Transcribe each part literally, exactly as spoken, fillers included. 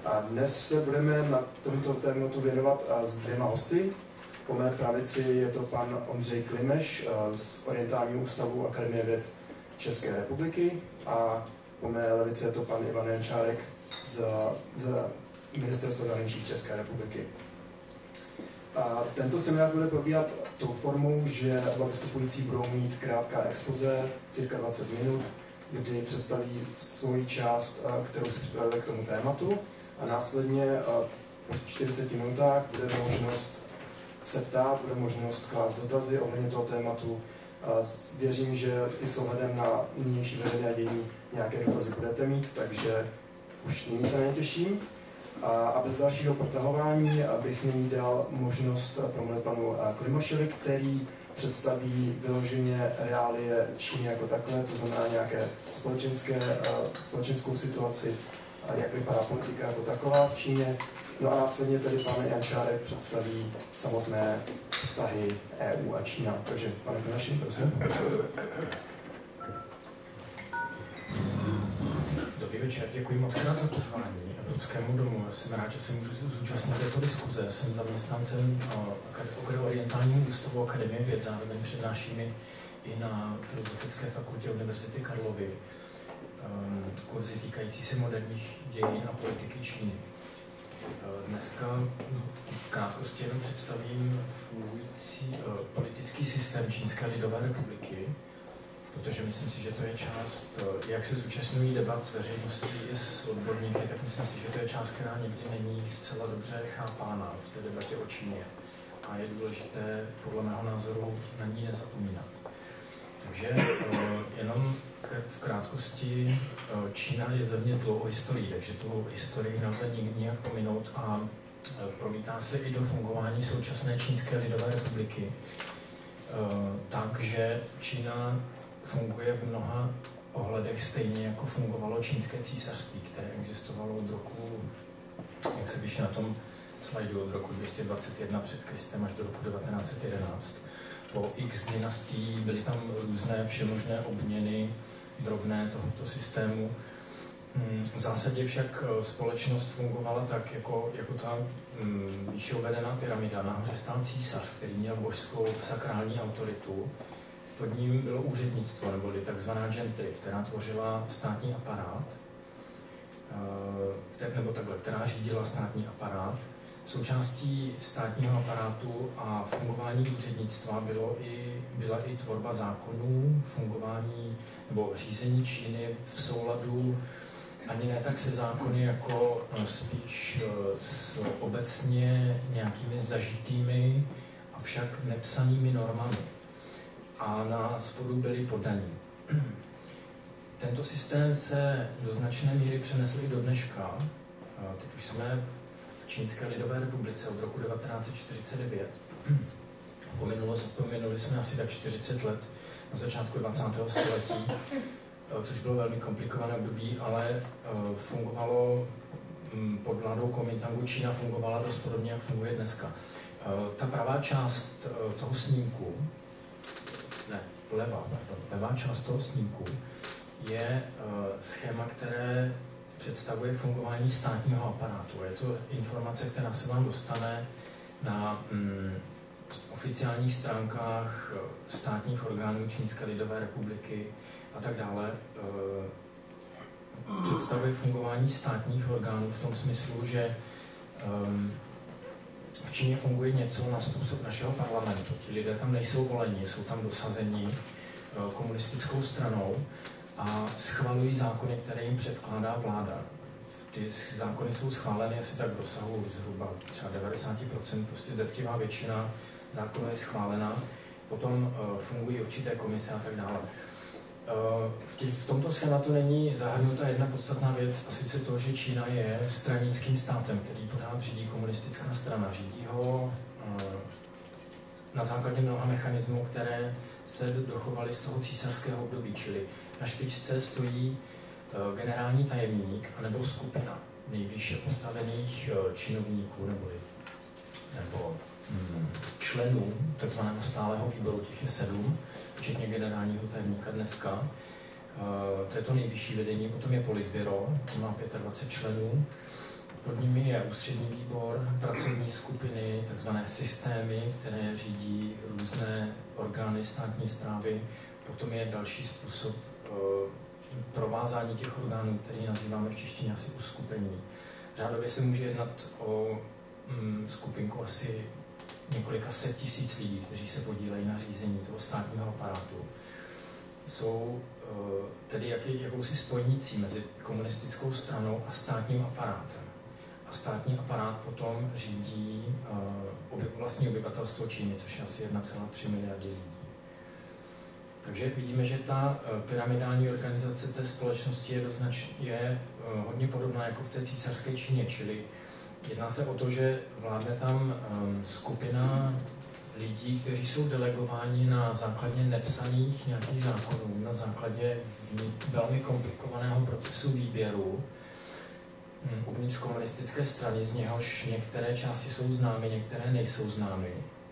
A dnes se budeme na tomto tématu věnovat s dvěma hosty. Po mé pravici je to pan Ondřej Klimeš z Orientálního ústavu Akademie věd České republiky a po mé levici je to pan Ivan Jančárek z, z Ministerstva zahraničí České republiky. A tento seminář bude probíhat tou formou, že oba vystupující budou mít krátká expoze, cirka dvacet minut, kdy představí svoji část, kterou si připravili k tomu tématu, a následně po čtyřiceti minutách bude možnost se ptát, bude možnost klást dotazy ohledně toho tématu. Věřím, že i s ohledem na nynější veřejné dění nějaké dotazy budete mít, takže už nyní se na ně těším. A bez dalšího protahování bych nyní dal možnost promluvit panu Klimašovi, který představí vyloženě reálie Číny jako takové, to znamená nějaké společenské, společenskou situaci, jak vypadá politika jako taková v Číně. No a následně tedy pan Jančárek představí samotné vztahy E U a Čína. Takže pane Klimaši, prosím. Dobrý večer, děkuji moc krát za pozvání Evropskému domu. Jsem rád, že se můžu zúčastnit této diskuze. Jsem zaměstnancem Orientálního ústavu Akademie věd, zároveň přednáším i na Filozofické fakultě Univerzity Karlovy kurzy týkající se moderních dějin a politiky Číny. Dneska v krátkosti jenom představím fungující politický systém Čínské lidové republiky, protože myslím si, že to je část, jak se zúčastňují debat s veřejností i s odborníky, tak myslím si, že to je část, která někdy není zcela dobře chápána v té debatě o Číně. A je důležité, podle mého názoru, na ní nezapomínat. Takže jenom v krátkosti, Čína je země s dlouhou historií, takže tu historii nelze nikdy nějak pominout a promítá se i do fungování současné Čínské lidové republiky. Takže Čína funguje v mnoha ohledech stejně, jako fungovalo Čínské císařství, které existovalo od roku, jak se píše na tom slajdu, od roku dvě stě dvacet jedna před Kristem až do roku devatenáct set jedenáct. Po X dynastií byly tam různé všemožné obměny drobné tohoto systému. V zásadě však společnost fungovala tak, jako, jako ta výše uvedená pyramida. Nahoře stál císař, který měl božskou sakrální autoritu. Pod ním bylo úřednictvo, neboli takzvaná gentry, která tvořila státní aparát, nebo takhle, která řídila státní aparát. Součástí státního aparátu a fungování úřednictva bylo i, byla i tvorba zákonů, fungování nebo řízení Číny v souladu ani ne tak se zákony, jako spíš s obecně nějakými zažitými, avšak nepsanými normami. A na spodu byli podaní. Tento systém se do značné míry přenesl i do dneška. Teď už jsme v Čínské lidové republice od roku devatenáct set čtyřicet devět. Pominuli, pominuli jsme asi tak čtyřicet let na začátku dvacátého století, což bylo velmi komplikované období, ale fungovalo pod vládou Kuomintangu. Čína fungovala dost podobně, jak funguje dneska. Ta pravá část toho snímku, ne, levá, pardon, levá část toho snímku je schéma, které představuje fungování státního aparátu. Je to informace, která se vám dostane na mm, oficiálních stránkách státních orgánů Čínské lidové republiky a tak dále. E, představuje fungování státních orgánů v tom smyslu, že e, v Číně funguje něco na způsob našeho parlamentu. Ti lidé tam nejsou voleni, jsou tam dosazeni e, komunistickou stranou a schvalují zákony, které jim předkládá vláda. Ty zákony jsou schváleny asi tak v rozsahu zhruba třeba devadesát procent, prostě drtivá většina zákonů je schválena, potom uh, fungují určité komise a tak dále. Uh, v, tě, v tomto schématu není zahrnuta jedna podstatná věc, a sice to, že Čína je stranickým státem, který pořád řídí komunistická strana. Řídí ho uh, na základě mnoha mechanismů, které se dochovaly z toho císařského období, čili na špičce stojí uh, generální tajemník anebo skupina nejvýše postavených uh, činovníků nebo, nebo hmm, členů takzvaného stálého výboru, těch je sedm, včetně generálního tajemníka dneska. Uh, to je to nejvyšší vedení, potom je politbyro, to má dvacet pět členů. Pod nimi je ústřední výbor, pracovní skupiny, takzvané systémy, které řídí různé orgány státní správy. Potom je další způsob provázání těch orgánů, který nazýváme v češtině asi uskupení. Řádově se může jednat o mm, skupinku asi několika set tisíc lidí, kteří se podílejí na řízení toho státního aparátu. Jsou uh, tedy jaký, jakousi spojnicí mezi komunistickou stranou a státním aparátem. A státní aparát potom řídí uh, oby, vlastní obyvatelstvo Číny, což je asi jedna celá tři miliardy lidí. Takže vidíme, že ta uh, pyramidální organizace té společnosti je, doznač, je uh, hodně podobná jako v té císařské Číně, čili jedná se o to, že vládne tam um, skupina lidí, kteří jsou delegováni na základě nepsaných nějakých zákonů, na základě velmi komplikovaného procesu výběru uvnitř komunistické strany, z něhož některé části jsou známy, některé nejsou známy.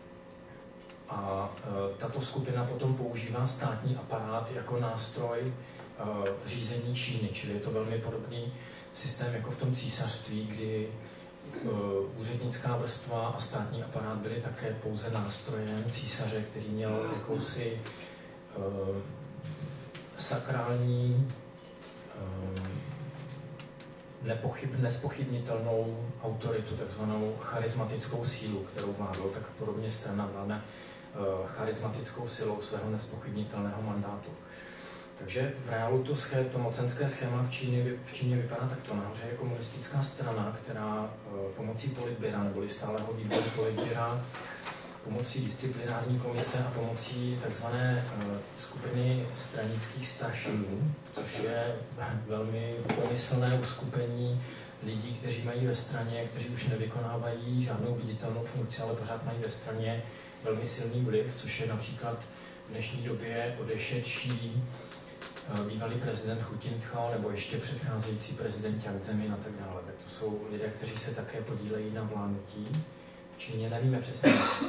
A e, tato skupina potom používá státní aparát jako nástroj e, řízení Číny, čili je to velmi podobný systém jako v tom císařství, kdy Uh, úřednická vrstva a státní aparát byly také pouze nástrojem císaře, který měl jakousi uh, sakrální, uh, nepochyb, nespochybnitelnou autoritu, takzvanou charismatickou sílu, kterou vládl, tak podobně strana vládne uh, charismatickou silou svého nespochybnitelného mandátu. Takže v reálu to, schém, to mocenské schéma v Číně, v Číně vypadá takto. Nahoře je komunistická strana, která e, pomocí politbyra, neboli stáleho výboru politbyra, pomocí disciplinární komise a pomocí takzvané e, skupiny stranických staršinů, což je velmi pomyslné uskupení lidí, kteří mají ve straně, kteří už nevykonávají žádnou viditelnou funkci, ale pořád mají ve straně velmi silný vliv, což je například v dnešní době odešedší bývalý prezident Hu Jintao nebo ještě předcházející prezident Jiang Zemin a tak dále. Tak to jsou lidé, kteří se také podílejí na vládnutí. V Číně nevíme přesně.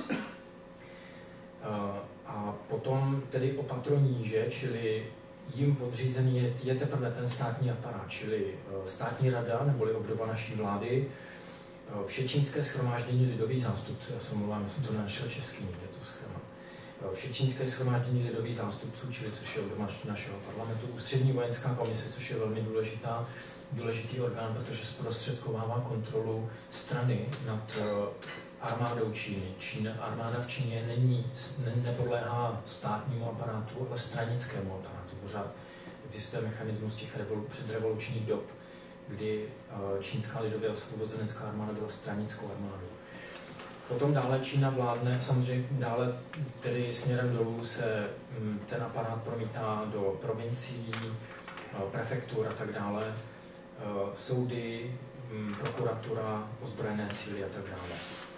A potom tedy opatroníže, čili jim podřízený je, je teprve ten státní aparát, čili státní rada, neboli obdoba naší vlády, Všečínské shromáždění lidových zástupců, já se mluvám, já jsem to nenašel český, je to schéma. Všečínské shromáždění lidových zástupců, čili což je obdoba našeho parlamentu, ústřední vojenská komise, což je velmi důležitá, důležitý orgán, protože zprostředkovává kontrolu strany nad armádou Číny. Čína, armáda v Číně není, ne, nepodléhá státnímu aparátu, ale stranickému aparátu. Pořád existuje mechanismus těch revolu, předrevolučních dob, kdy čínská lidově osvobozenecká armáda byla stranickou armádou. Potom dále Čína vládne, samozřejmě dále tedy směrem dolů se ten aparát promítá do provincií, prefektur a tak dále, soudy, prokuratura, ozbrojené síly a tak dále.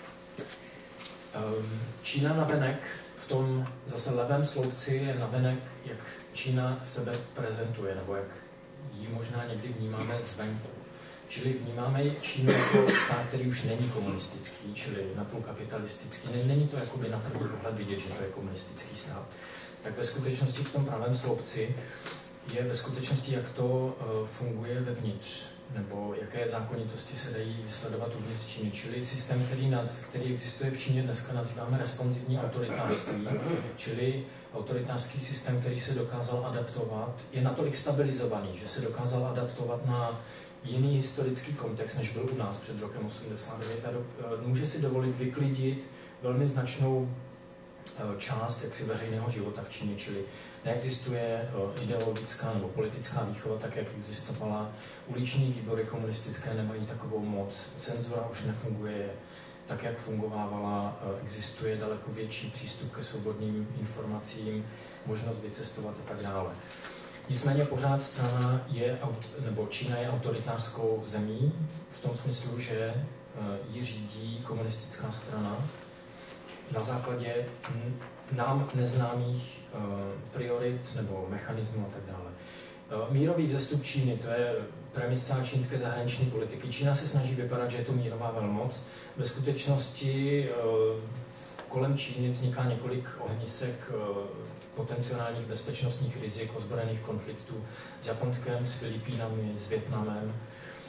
Čína navenek, v tom zase levém sloupci je navenek, jak Čína sebe prezentuje, nebo jak ji možná někdy vnímáme zvenku. Čili vnímáme Čínu jako stát, který už není komunistický, čili napůl kapitalistický. Není to jakoby na první pohled vidět, že to je komunistický stát. Tak ve skutečnosti v tom pravém sloupci je ve skutečnosti, jak to funguje vevnitř, nebo jaké zákonitosti se dají sledovat uvnitř Číny. Čili systém, který, nás, který existuje v Číně dneska, nazýváme responsivní autoritářství, čili autoritářský systém, který se dokázal adaptovat, je natolik stabilizovaný, že se dokázal adaptovat na jiný historický kontext, než byl u nás před rokem osmdesát devět a do, může si dovolit vyklidit velmi značnou část jaksi veřejného života v Číně, čili neexistuje ideologická nebo politická výchova, tak jak existovala. Uliční výbory komunistické nemají takovou moc, cenzura už nefunguje tak, jak fungovávala, existuje daleko větší přístup ke svobodným informacím, možnost vycestovat a tak dále. Nicméně pořád strana je, nebo Čína je autoritářskou zemí v tom smyslu, že ji řídí komunistická strana na základě nám neznámých priorit nebo mechanismů a tak dále. Mírový vzestup Číny, to je premisa čínské zahraniční politiky. Čína se snaží vypadat, že je to mírová velmoc. Ve skutečnosti kolem Číny vzniká několik ohnisek potenciálních bezpečnostních rizik, ozbrojených konfliktů s Japonskem, s Filipínami, s Vietnamem.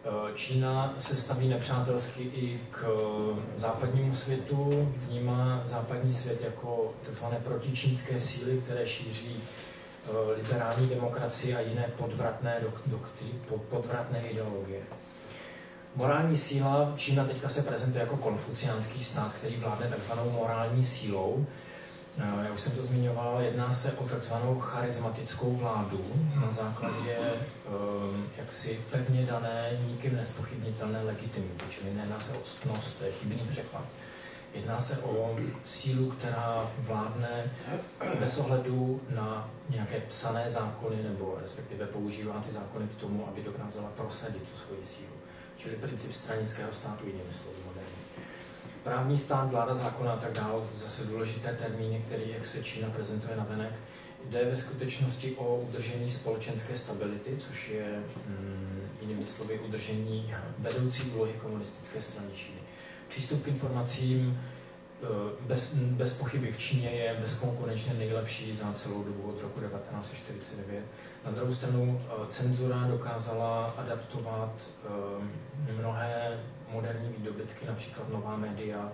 Čína se staví nepřátelsky i k západnímu světu, vnímá západní svět jako takzvané protičínské síly, které šíří liberální demokracii a jiné podvratné, doktry, podvratné ideologie. Morální síla, Čína teďka se prezentuje jako konfuciánský stát, který vládne takzvanou morální sílou. Já už jsem to zmiňoval, jedná se o takzvanou charismatickou vládu na základě jaksi pevně dané, nikým nespochybnitelné legitimity, čili nejedná se o ctnost, to je chybný překlad. Jedná se o sílu, která vládne bez ohledu na nějaké psané zákony, nebo respektive používá ty zákony k tomu, aby dokázala prosadit tu svoji sílu. Čili princip stranického státu, jinými slovy moderní. Právní stát, vláda zákona a tak dále, zase důležité termíny, které, jak se Čína prezentuje navenek, jde ve skutečnosti o udržení společenské stability, což je mm, jinými slovy udržení vedoucí úlohy komunistické strany Číny. Přístup k informacím bez, bez pochyby v Číně je bezkonkurenčně nejlepší za celou dobu od roku devatenáct set čtyřicet devět. Na druhou stranu cenzura dokázala adaptovat mnohé moderní výdobytky, například nová média,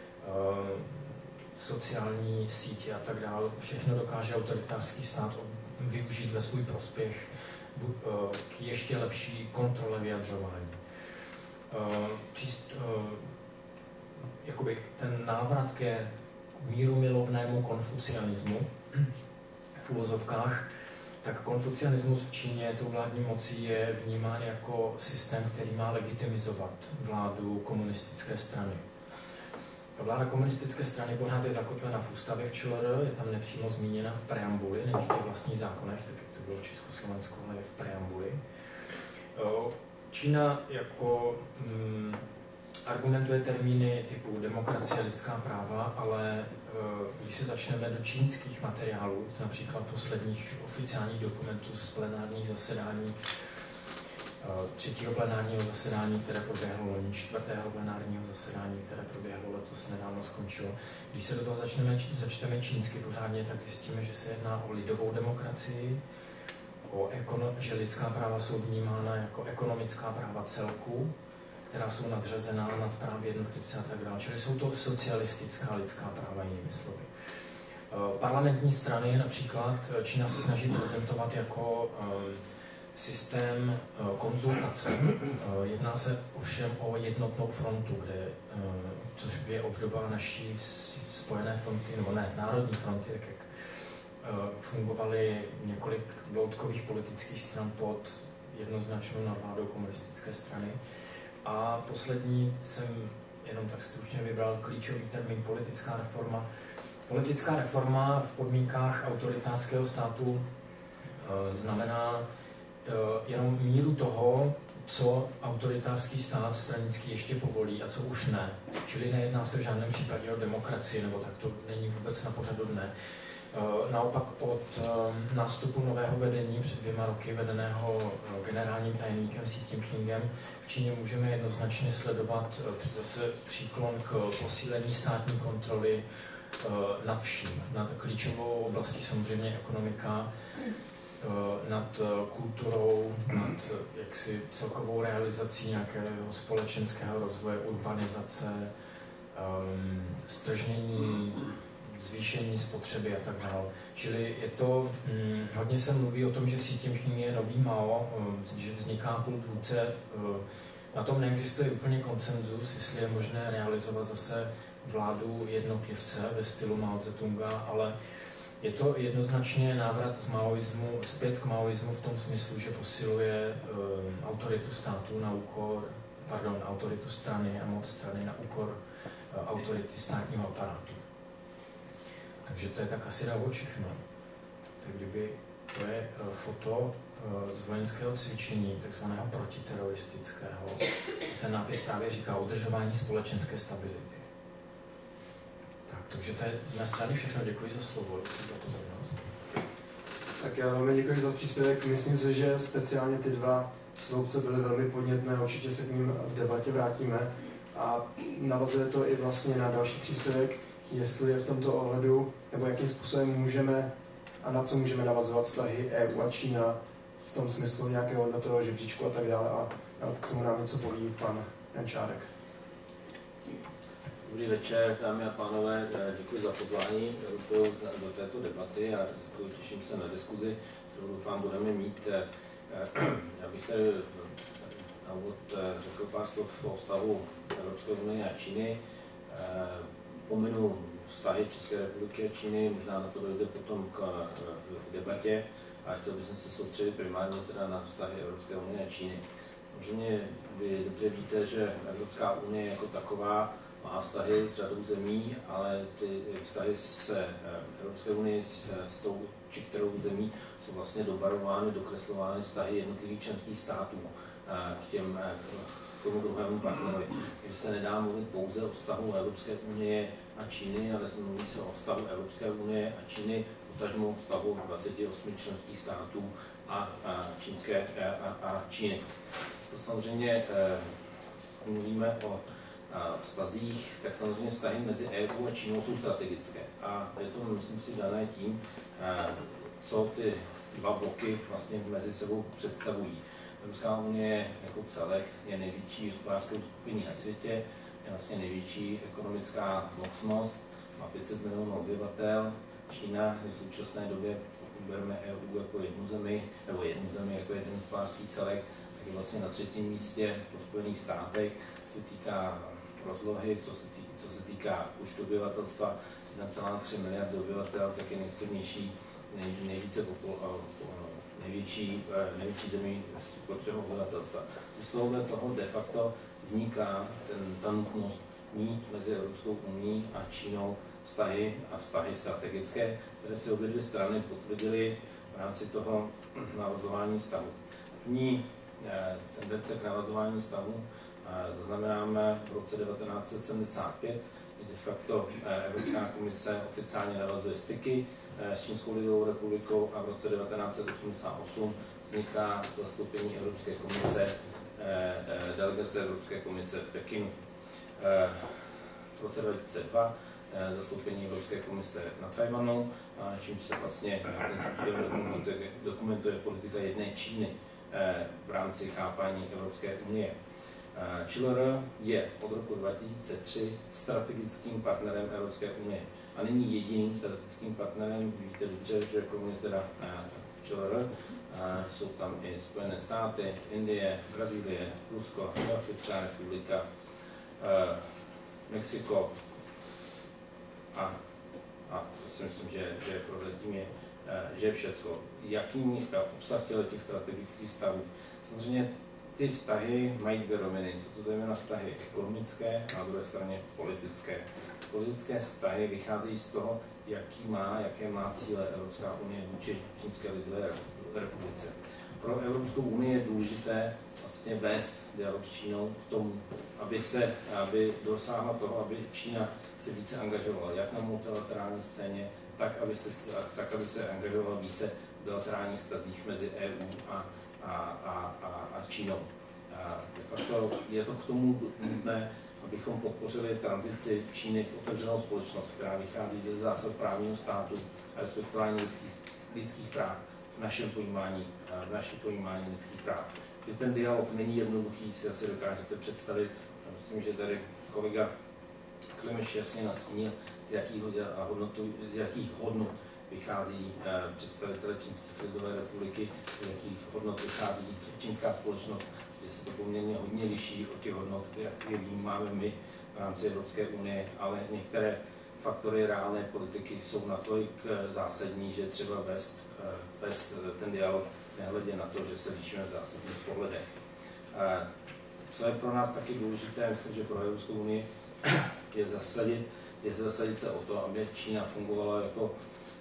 sociální sítě a tak dále. Všechno dokáže autoritářský stát využít ve svůj prospěch k ještě lepší kontrole vyjadřování. Čist, jakoby ten návrat ke mírumilovnému konfucianismu v uvozovkách, tak konfucianismus v Číně tou vládní mocí je vnímán jako systém, který má legitimizovat vládu komunistické strany. Vláda komunistické strany pořád je zakotvena v ústavě v ČLR, je tam nepřímo zmíněna v preambuli, není v těch vlastních zákonech, tak jak to bylo v Československu, ale je v preambuli. Čína jako mm, argumentuje termíny typu demokracie a lidská práva, ale když se začneme do čínských materiálů, například posledních oficiálních dokumentů z plenárních zasedání, třetího plenárního zasedání, které proběhlo loni, čtvrtého plenárního zasedání, které proběhlo letos, nedávno skončilo. Když se do toho začneme, začteme čínsky pořádně, tak zjistíme, že se jedná o lidovou demokracii, o ekono, že lidská práva jsou vnímána jako ekonomická práva celku, která jsou nadřazená nad právě jednotlivce a tak dále. Čili jsou to socialistická lidská práva, jinými slovy. Parlamentní strany například Čína se snaží prezentovat jako systém konzultací. Jedná se ovšem o jednotnou frontu, kde, což je obdoba naší spojené fronty, nebo ne, národní fronty, tak jak fungovaly několik bloudkových politických stran pod jednoznačnou nadvládou komunistické strany. A poslední jsem jenom tak stručně vybral klíčový termín politická reforma. Politická reforma v podmínkách autoritářského státu e, znamená e, jenom míru toho, co autoritářský stát stranický ještě povolí a co už ne. Čili nejedná se v žádném případě o demokracii, nebo tak to není vůbec na pořadu dne. Naopak od nástupu nového vedení před dvěma roky vedeného generálním tajemníkem Xi Jinpingem v Číně můžeme jednoznačně sledovat zase příklon k posílení státní kontroly nad vším. Nad klíčovou oblastí samozřejmě ekonomika, nad kulturou, nad jaksi celkovou realizací nějakého společenského rozvoje, urbanizace, stržnění, zvýšení spotřeby a tak dále. Čili je to, hm, hodně se mluví o tom, že Xi Jinping je nový Mao, že vzniká kult vůdce. Na tom neexistuje úplně konsenzus, jestli je možné realizovat zase vládu jednotlivce ve stylu Mao Tse-tunga, ale je to jednoznačně návrat z maoismu, zpět k maoismu v tom smyslu, že posiluje um, autoritu státu na úkor, pardon, autoritu strany a moc strany na úkor uh, autority státního aparátu. Takže to je tak asi na úvod všechno. Tak kdyby to je uh, foto uh, z vojenského cvičení, takzvaného protiteroristického. Ten nápis právě říká udržování společenské stability. Tak, takže to je z mé strany všechno. Děkuji za slovo, děkuji za pozornost. Tak já velmi děkuji za příspěvek. Myslím si, že speciálně ty dva sloupce byly velmi podnětné, určitě se k ním v debatě vrátíme. A navazuje to i vlastně na další příspěvek, jestli je v tomto ohledu, nebo jakým způsobem můžeme a na co můžeme navazovat vztahy E U a Čína v tom smyslu nějakého hodnotového žebříčku a tak dále. A K tomu nám něco poví pan Jančárek. Dobrý večer, dámy a pánové, děkuji za pozvání do této debaty a děkuji, těším se na diskuzi, kterou doufám budeme mít. Já bych tady na úvod řekl pár slov o stavu Evropské unie a Číny. Pominu vztahy České republiky a Číny, možná na to dojde potom k, v debatě, a chtěl bych se soustředit primárně teda na vztahy Evropské unie a Číny. Samozřejmě vy dobře víte, že Evropská unie jako taková má vztahy s řadou zemí, ale ty vztahy se Evropské unii s, s tou či kterou zemí jsou vlastně dobarovány, dokreslovány vztahy jednotlivých členských států k, těm, k tomu druhému partnerovi. Takže se nedá mluvit pouze o vztahu Evropské unie a Číny, ale mluví se o vztahu Evropské unie a Číny, potažmo vztahu dvaceti osmi členských států a, a, čínské, a, a Číny. To samozřejmě mluvíme o vztazích, tak samozřejmě vztahy mezi E U a Čínou jsou strategické. A je to, myslím si, dané tím, co ty dva bloky vlastně mezi sebou představují. Evropská unie jako celek je největší hospodářskou skupiní na světě, je vlastně největší ekonomická mocnost, má pět set milionů obyvatel. Čína je v současné době, pokud bereme E U jako jednu zemi, nebo jednu zemi jako jeden hospodářský celek, tak je vlastně na třetím místě po Spojených státech, co se týká rozlohy, co se, tý, co se týká počtu obyvatelstva, jedna celá tři miliardy obyvatel, tak je nejsilnější, nej, nejvíce popul, největší, největší zemí s počtem obyvatelstva. Z tohohle toho de facto vzniká ten, ta nutnost mít mezi Evropskou unií a Čínou vztahy a vztahy strategické, které si obě dvě strany potvrdily v rámci toho navazování vztahu. První tendence k navazování vztahu zaznamenáme v roce devatenáct set sedmdesát pět, kdy de facto Evropská komise oficiálně navazuje styky s Čínskou lidovou republikou a v roce devatenáct set osmdesát osm vzniká zastoupení Evropské komise, delegace Evropské komise v Pekinu. V roce dva tisíce dva zastoupení Evropské komise na Tajvanu, čímž se vlastně dokumentuje, dokumentuje politika jedné Číny v rámci chápání Evropské unie. Č L R je od roku dva tisíce tři strategickým partnerem Evropské unie a není jediným strategickým partnerem. Víte dobře, že kromě teda Č L R jsou tam i Spojené státy, Indie, Brazílie, Rusko, Africká republika, Mexiko a, a to si myslím, že, že prozatím je, že je všecko. Jaký obsah těch strategických vztahů? Samozřejmě ty vztahy mají dvě roviny, jsou to zejména vztahy ekonomické a na druhé straně politické. Politické vztahy vycházejí z toho, jaký má, jaké má cíle Evropská unie vůči Čínské lidové republice. Pro Evropskou unii je důležité vlastně vést dialog s Čínou k tomu, aby se, aby dosáhla toho, aby Čína se více angažovala, jak na multilaterální scéně, tak aby se, tak, aby se angažovala více v bilaterálních vztazích mezi E U a A, a, a, a Čínou. A de facto je to k tomu nutné, abychom podpořili tranzici Číny v otevřenou společnost, která vychází ze zásad právního státu a respektování lidských, lidských práv v našem pojímání, v našem pojímání lidských práv. Že ten dialog není jednoduchý, si asi dokážete představit. Myslím, že tady kolega Klimeš jasně nastínil, z jakých hodnot, z jakých hodnot vychází eh, představitele Čínské lidové republiky, z jakých hodnot vychází čínská společnost, že se to poměrně hodně liší od těch hodnot, jak je vnímáme my v rámci Evropské unie, ale některé faktory reálné politiky jsou natolik zásadní, že třeba vést, eh, vést ten dialog nehledě na to, že se lišíme v zásadních pohledech. Eh, co je pro nás taky důležité, myslím, že pro Evropskou unii je zasadit, je zasadit se o to, aby Čína fungovala jako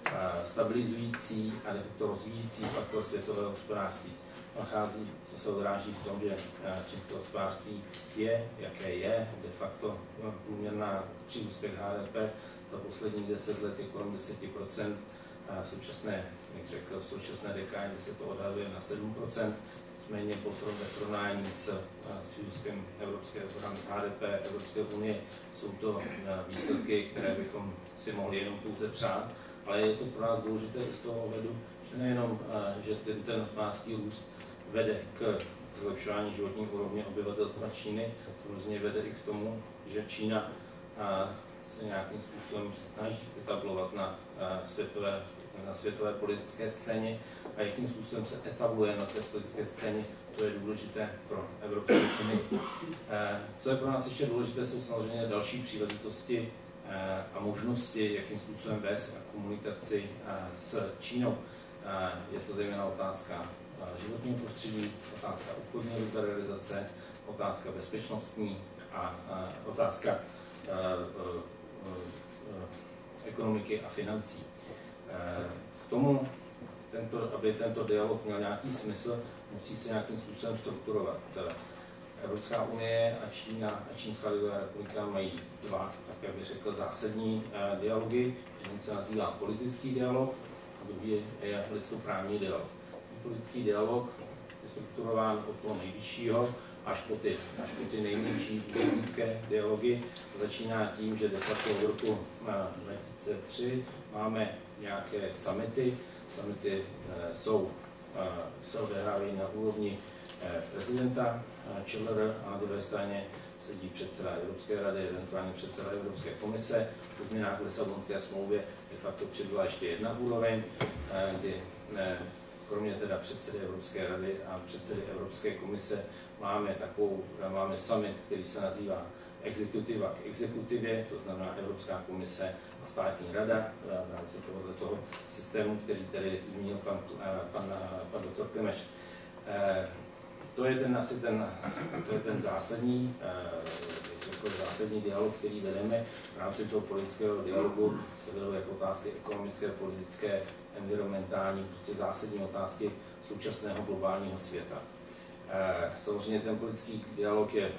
stabilizující a de facto rozvíjící faktor světového hospodářství. Nachází, co se odráží v tom, že čínské hospodářství je, jaké je, de facto průměrná přírůstek H D P za posledních deset let je kolem deset procent, v současné, jak řekl, v současné dekádě se to odhaduje na sedm procent, nicméně po srovnání s, s přírůstkem evropského H D P Evropské unie jsou to výsledky, které bychom si mohli jenom pouze přát. Ale je to pro nás důležité i z toho ohledu, že nejenom, že ten, ten hospodářský růst vede k zlepšování životní úrovně obyvatelstva Číny samozřejmě vede i k tomu, že Čína se nějakým způsobem snaží etablovat na světové, na světové politické scéně a jakým způsobem se etabluje na té politické scéně, to je důležité pro Evropskou unii. Co je pro nás ještě důležité, jsou samozřejmě další příležitosti a možnosti, jakým způsobem vést komunikaci s Čínou. Je to zejména otázka životního prostředí, otázka obchodní liberalizace, otázka bezpečnostní a otázka ekonomiky a financí. K tomu, tento, aby tento dialog měl nějaký smysl, musí se nějakým způsobem strukturovat. Evropská unie a Čína a Čínská lidová republika mají dva, tak jak bych řekl, zásadní dialogy. Jeden se nazývá politický dialog a druhý je lidskoprávní dialog. Politický dialog je strukturován od toho nejvyššího až po ty, až po ty nejmenší politické dialogy. Začíná tím, že de facto v roku dva tisíce tři máme nějaké summity. Summity jsou, se odehrávají na úrovni prezidenta ČLR a na druhé straně sedí předseda Evropské rady, eventuálně předseda Evropské komise. Po změnách v Lisabonské smlouvě de facto přibyla ještě jedna úroveň, kdy kromě teda předsedy Evropské rady a předsedy Evropské komise máme takovou, máme summit, který se nazývá exekutiva k exekutivě, to znamená Evropská komise a státní rada v rámci tohoto toho systému, který tady zmínil pan, pan, pan doktor Klimeš. To je ten asi ten, to je ten zásadní, jako zásadní dialog, který vedeme. V rámci toho politického dialogu se vedou jako otázky ekonomické, politické, environmentální, prostě zásadní otázky současného globálního světa. Samozřejmě ten politický dialog je,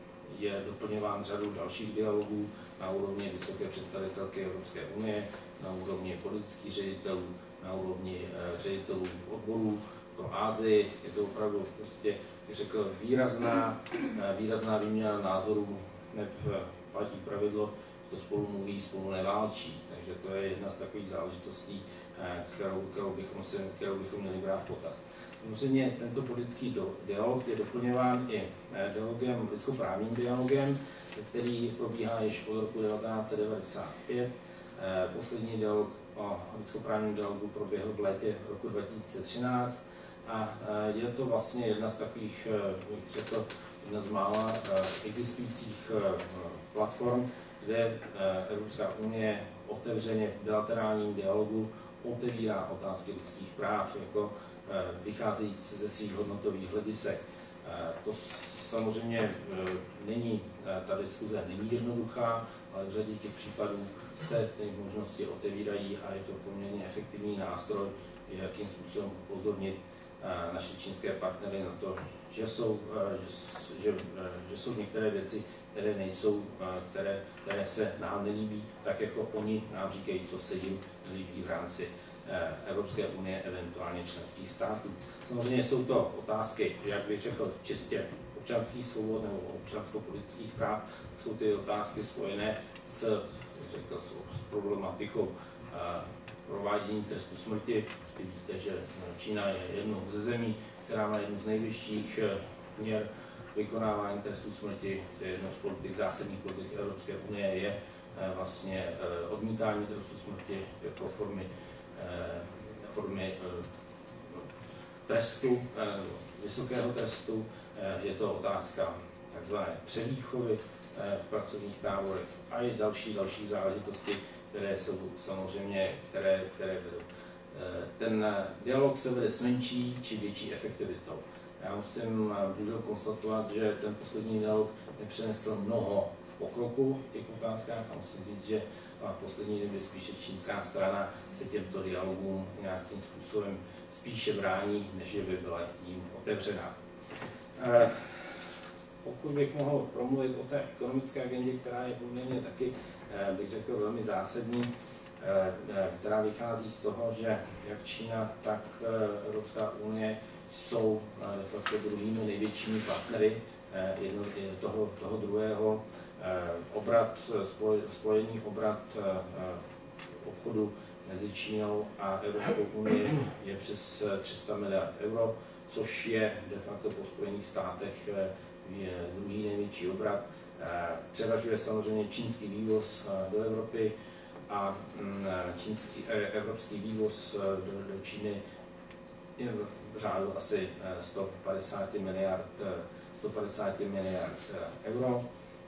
je doplňován řadou dalších dialogů na úrovni vysoké představitelky Evropské unie, na úrovni politických ředitelů, na úrovni ředitelů odborů pro Asii. Je to opravdu prostě, jak řekl, výrazná, výrazná výměna názorů, neb platí pravidlo, to spolu mluví, spolu neválčí. Takže to je jedna z takových záležitostí, kterou, kterou, bychom, si, kterou bychom měli brát v potaz. Samozřejmě tento politický dialog je doplňován i dialogem, lidskoprávním dialogem, který probíhá již od roku devatenáct set devadesát pět. Poslední dialog o lidskoprávním dialogu proběhl v létě roku dva tisíce třináct a je to vlastně jedna z takových, jak řekl, jedna z mála existujících platform, kde Evropská unie otevřeně v bilaterálním dialogu otevírá otázky lidských práv, jako vycházející ze svých hodnotových hledisek. To samozřejmě není, ta diskuze není jednoduchá, ale v řadě těch případů se ty možnosti otevírají a je to poměrně efektivní nástroj, jakým způsobem upozornit naše čínské partnery na to, že jsou, že, že, že jsou některé věci, které nejsou, které, které se nám nelíbí, tak jako oni nám říkají, co se jim nelíbí v rámci Evropské unie, eventuálně členských států. Samozřejmě jsou to otázky, jak bych řekl, čistě občanských svobod nebo občansko-politických práv. Jsou ty otázky spojené s, řekl, s problematikou provádění trestu smrti. Vidíte, že Čína je jednou ze zemí, která má jednu z nejvyšších měr vykonávání trestu smrti. To je jedno z politik, zásadních politik Evropské unie je vlastně odmítání trestu smrti jako formy, formy trestu, vysokého trestu. Je to otázka takzvané převýchovy v pracovních táborech a i další, další záležitosti, které jsou samozřejmě, které, které vedou. Ten dialog se vede s menší či větší efektivitou. Já musím bohužel konstatovat, že ten poslední dialog nepřinesl mnoho pokroku v těch otázkách a musím říct, že v poslední době spíše čínská strana se těmto dialogům nějakým způsobem spíše brání, než by byla jim otevřená. Pokud bych mohl promluvit o té ekonomické agendě, která je poměrně taky, bych řekl, velmi zásadní, která vychází z toho, že jak Čína, tak Evropská unie jsou de facto druhými největšími partnery jedno, toho, toho druhého. Obrat, spojený obrat obchodu mezi Čínou a Evropskou unii je přes tři sta miliard euro. což je de facto po Spojených státech druhý největší obrat. Převažuje samozřejmě čínský vývoz do Evropy a čínský, evropský vývoz do, do Číny je v řádu asi sto padesát miliard euro.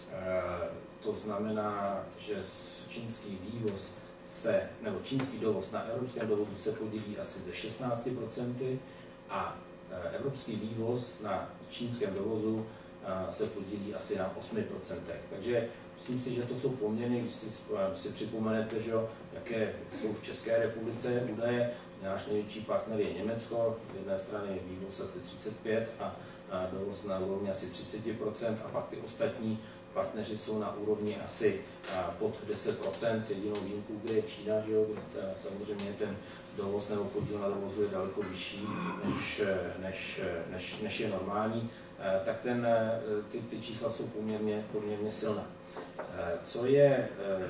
To znamená, že čínský vývoz se, nebo čínský dovoz na evropském dovozu se podílí asi ze šestnáct procent a evropský vývoz na čínském dovozu se podílí asi na osm procent. Takže myslím si, že to jsou poměrně, když si, si připomenete, že jaké jsou v České republice údaje. Náš největší partner je Německo, z jedné strany je vývoz asi třicet pět a dovoz na úrovni asi třicet procent a pak ty ostatní partneři jsou na úrovni asi pod deset procent, s jedinou výjimkou, kde je Čína, že jo, kde samozřejmě ten dovoz nebo podíl na dovozu je daleko vyšší, než, než, než, než je normální, tak ten, ty, ty čísla jsou poměrně, poměrně silná. Co je,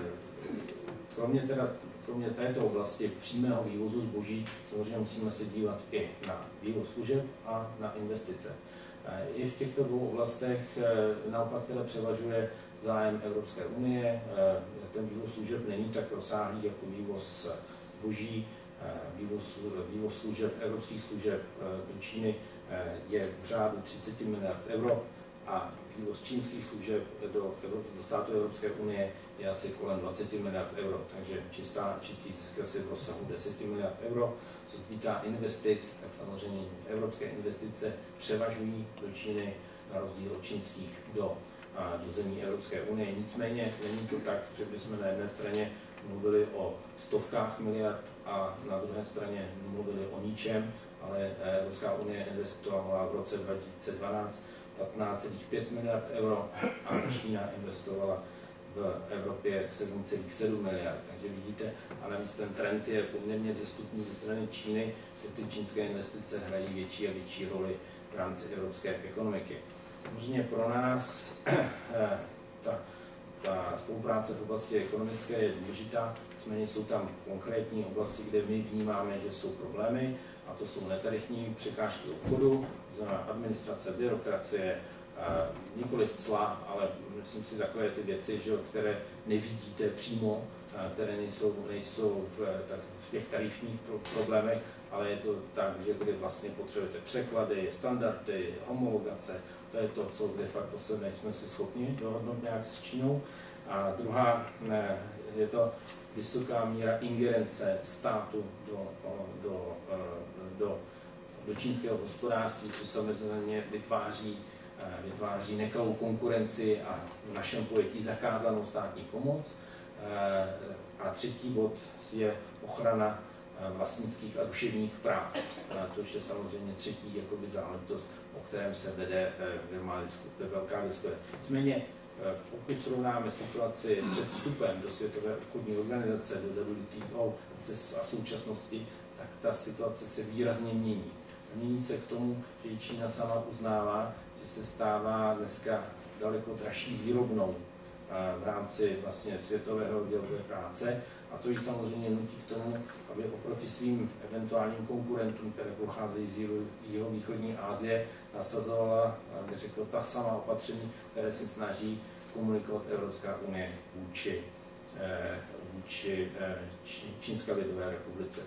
kromě, teda, kromě této oblasti přímého vývozu zboží, samozřejmě musíme se dívat i na vývoz služeb a na investice. I v těchto dvou oblastech naopak teda převažuje zájem Evropské unie. Ten vývoz služeb není tak rozsáhlý jako vývoz zboží. Vývoz, vývoz služeb, evropských služeb do Číny je v řádu třicet miliard euro a vývoz čínských služeb do, do státu Evropské unie je asi kolem dvacet miliard euro, takže čistá, čistý zisk asi v rozsahu deset miliard euro. Co se týká investic, tak samozřejmě evropské investice převažují do Číny na rozdíl od čínských do, do zemí Evropské unie. Nicméně není to tak, že bychom na jedné straně mluvili o stovkách miliard a na druhé straně mluvili o ničem, ale Evropská unie investovala v roce dva tisíce dvanáct patnáct celá pět miliard euro a Čína investovala v Evropě sedm celá sedm miliard. Takže vidíte, a navíc ten trend je poměrně vzestupný ze strany Číny, že ty čínské investice hrají větší a větší roli v rámci evropské ekonomiky. Samozřejmě pro nás ta, ta spolupráce v oblasti ekonomické je důležitá, nicméně jsou tam konkrétní oblasti, kde my vnímáme, že jsou problémy, a to jsou netarifní překážky obchodu, znamená administrace, byrokracie, nikoliv cla, ale myslím si takové ty věci, že, které nevidíte přímo, které nejsou, nejsou v, tak, v těch tarifních pro, problémech, ale je to tak, že kdy vlastně potřebujete překlady, standardy, homologace, to je to, co de facto se nejsme si schopni dohodnout nějak s Čínou. A druhá, ne, je to vysoká míra ingerence státu do, do, do, do čínského hospodářství, což samozřejmě vytváří, vytváří nekalou konkurenci a v našem pojetí zakázanou státní pomoc. A třetí bod je ochrana vlastnických a duševních práv, což je samozřejmě třetí jakoby záležitost, o kterém se vede velká diskuse. Nicméně, pokud srovnáme situaci před vstupem do Světové obchodní organizace, do W T O a současnosti, tak ta situace se výrazně mění. Mění se k tomu, že Čína sama uznává, že se stává dneska daleko dražší výrobnou v rámci vlastně světového dělové práce a to ji samozřejmě nutí k tomu, aby oproti svým eventuálním konkurentům, které pocházejí z jihovýchodní Asie, nasazovala, bych řekl, ta sama opatření, které se snaží komunikovat Evropská unie vůči, vůči Čínské lidové republice.